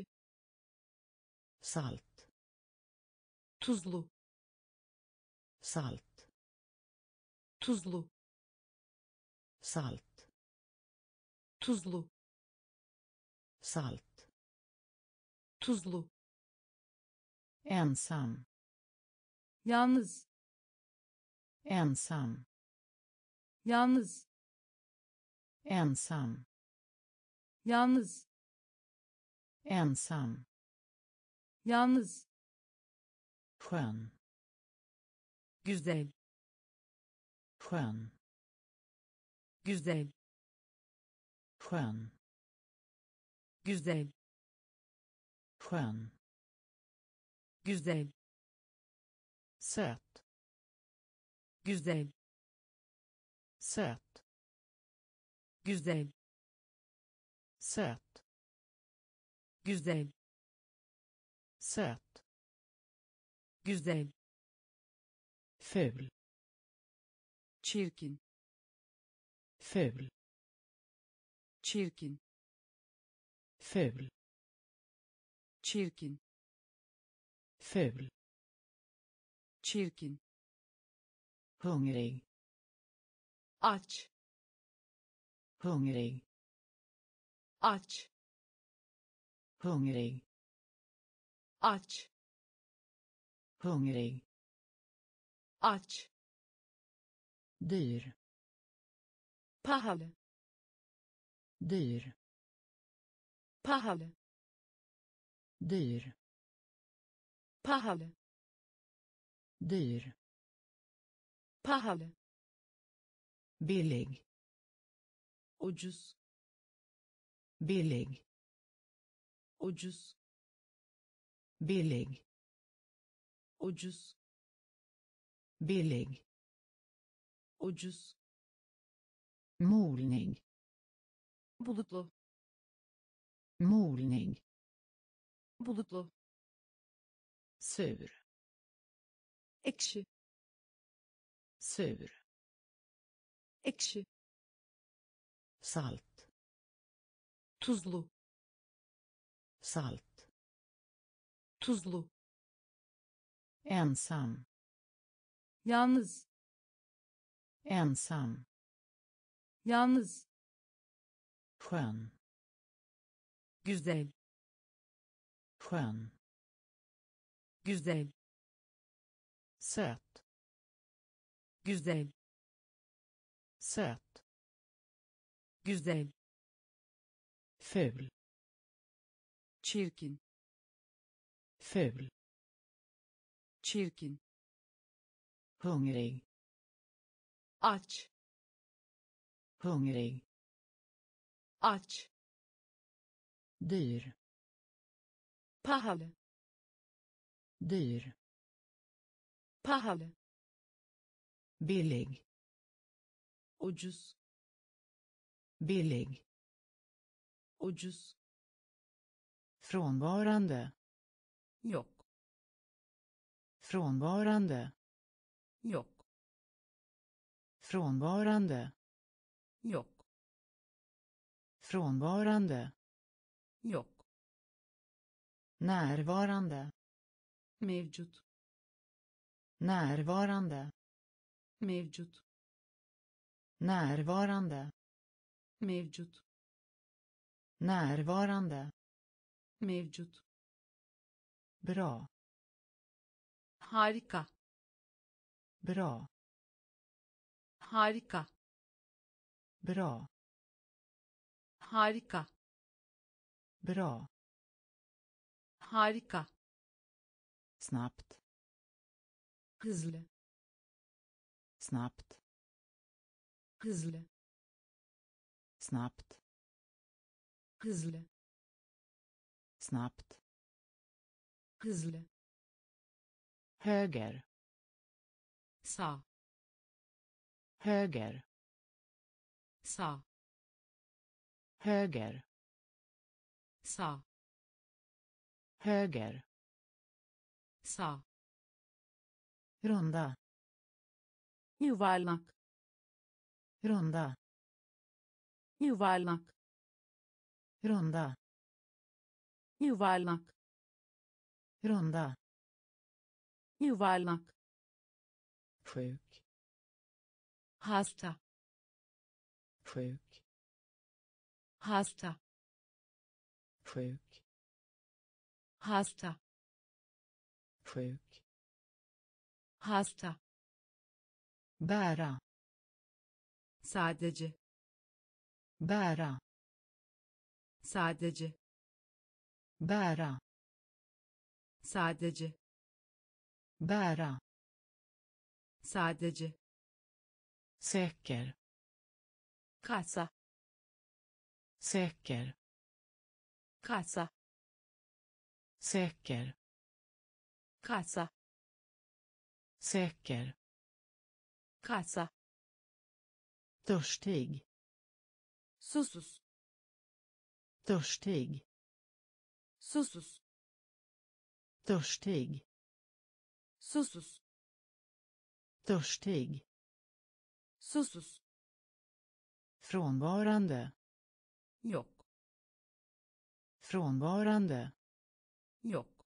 Salt. Tuzlu. Salt. Tuzlu. Salt. Tuzlu. Salt. Tuzlu. Ensam. Yalnız. Ensam. Yalnız. Ensam. Yalnız. Ensam. Yalnız. Skön. Güzel. Skön. Güzel. Skön. Güzel. Skön. Güzel. Söt. Güzel. Söt. Güzel. Söt. Güzel. Söt. Güzel. Ful. Çirkin. Ful. Çirkin. Ful. Çirkin. Ful. Çirkin. Hungrig. Aç. Hungrig. Aç. Hungrig. Aç. Hungrig. Aç. Dyr. Pahalı. Dyr. Pahalı. Dyr. Pahalı. Dyr. Pahalı. Billig. Ucuz. Billig. Ucuz. Billig. Ucuz. Billig. Ucuz. Molning. Bulutlu. Molning. Bulutlu. Sur. Ekşi. Sur. Ekşi. Salt. Tuzlu. salt, tuzlu, ensam, yalnız, ensam, yalnız, skön, güzel, skön, güzel, söt, güzel, söt, güzel, ful, çirkin, ful, çirkin, hungrig, aç, hungrig, aç, dyr, pahalı, dyr, pahalı, billig, ucuz, billig, ucuz, frånvarande, yok, frånvarande, yok, frånvarande, yok, frånvarande, yok, närvarande, mevcut, närvarande, mevcut, närvarande, mevcut, närvarande, mevcut, bra, harika, bra, harika, bra, harika, bra, harika, snabbt, hızlı, snabbt, hızlı, snabbt, hızlı, snabbt, hızlı, höger, sağ, höger, sağ, höger, sağ, höger, sağ, runda, yuvarlak, runda, yuvarlak, runda, yuvarlak, runda, yuvarlak, sjuk, hasta, sjuk, hasta, sjuk, hasta, sjuk, hasta, bära, sadece, bära, sadece, bära, sadece, bära, sadece, säker, kasa, säker, kasa, säker, kasa, säker, kasa, törstig, susuz, törstig, susuz, törstig, susuz, törstig, susuz, frånvarande, yok, frånvarande, yok,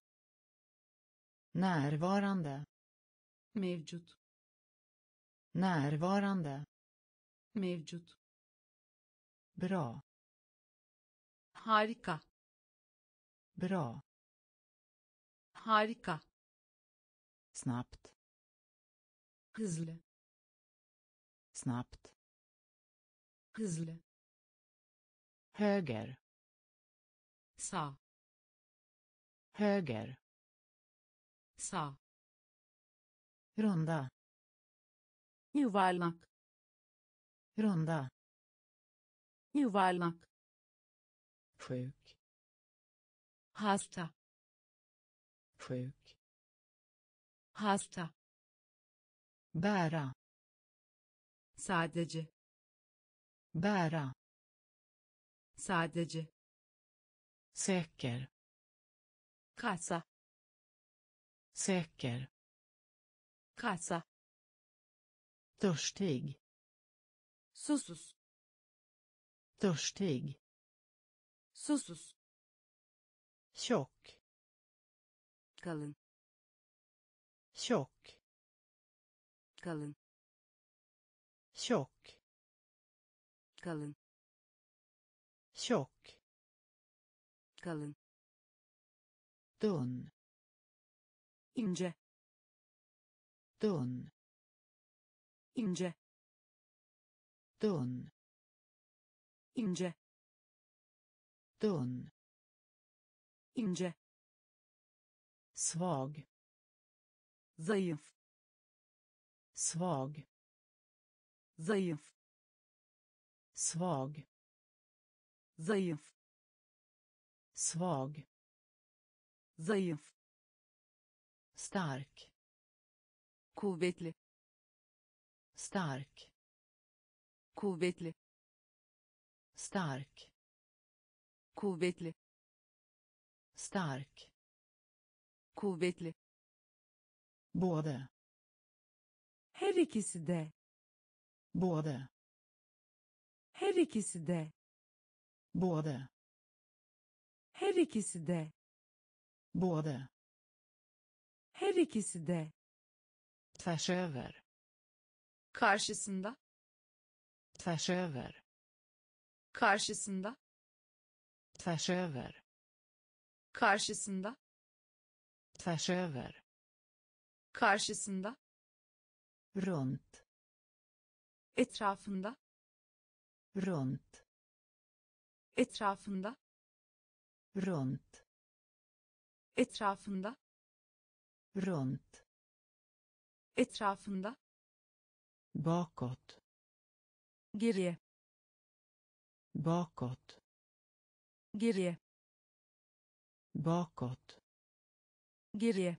närvarande, mevcut, närvarande, mevcut, bra, harika, bra, harika, snabbt, hızlı, snabbt, hızlı, höger, sağ, höger, sağ, runda, yuvarlak, runda, yuvarlak, sjuk, hasta, sjuk, hasta, bära, sadece, bära, sadece, säker, kasa, säker, kasa, törstig, susuz, törstig, susuz, tjock, kalın, tjock, kalın, tjock, kalın, tjock, kalın, tunn, ince, tunn, ince, tunn, ince, tunn, ince, svag, zayıf, svag, zayıf, svag, zayıf, svag, zayıf, stark, kuvvetli, stark, kuvvetli, stark, kuvvetli, stark, kuvvetli, både, her ikisi de, både, her ikisi de, både, her ikisi de, både, her ikisi de, tvärs över, karşısında, tvärs över, karşısında, tvärs över, karşısında, tvärs över, karşısında, runt, etrafında, runt, etrafında, runt, etrafında, runt, etrafında, bakåt, geriye, bakåt, geriye, bakåt, geriye,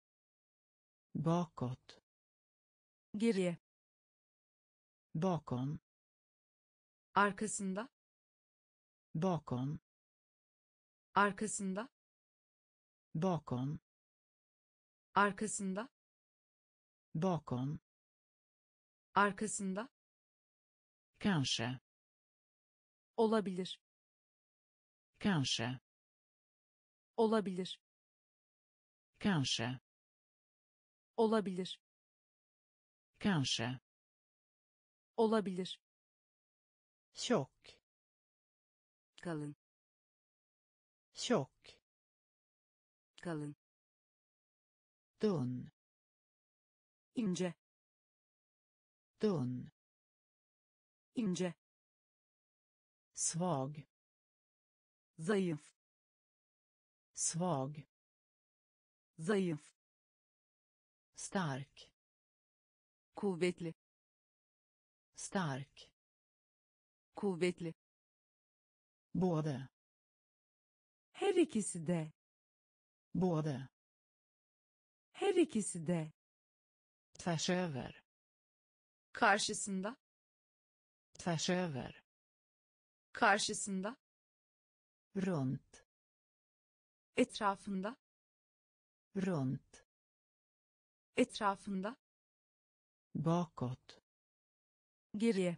bakåt, geriye, bakom, arkasında, bakom, arkasında, bakom, arkasında, bakom, arkasında, kanske, olabilir, kanske, olabilir, kanske, olabilir, kanske, olabilir, tjock, kalın, tjock, kalın, tunn, ince, tunn, ince, svag, zayıf, svag, zayıf, stark, kuvvetli, stark, kuvvetli, både, her ikisi de, både, her ikisi de, tvärs över, karşısında, tvärs över, karşısında, runt, etrafında, runt, etrafında, bakåt, geriye,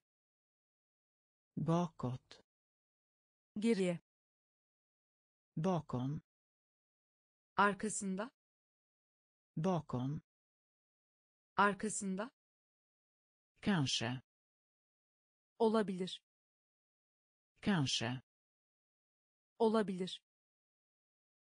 bakåt, geriye, bakom, arkasında, bakom, arkasında, kanske, olabilir, kanske, olabilir,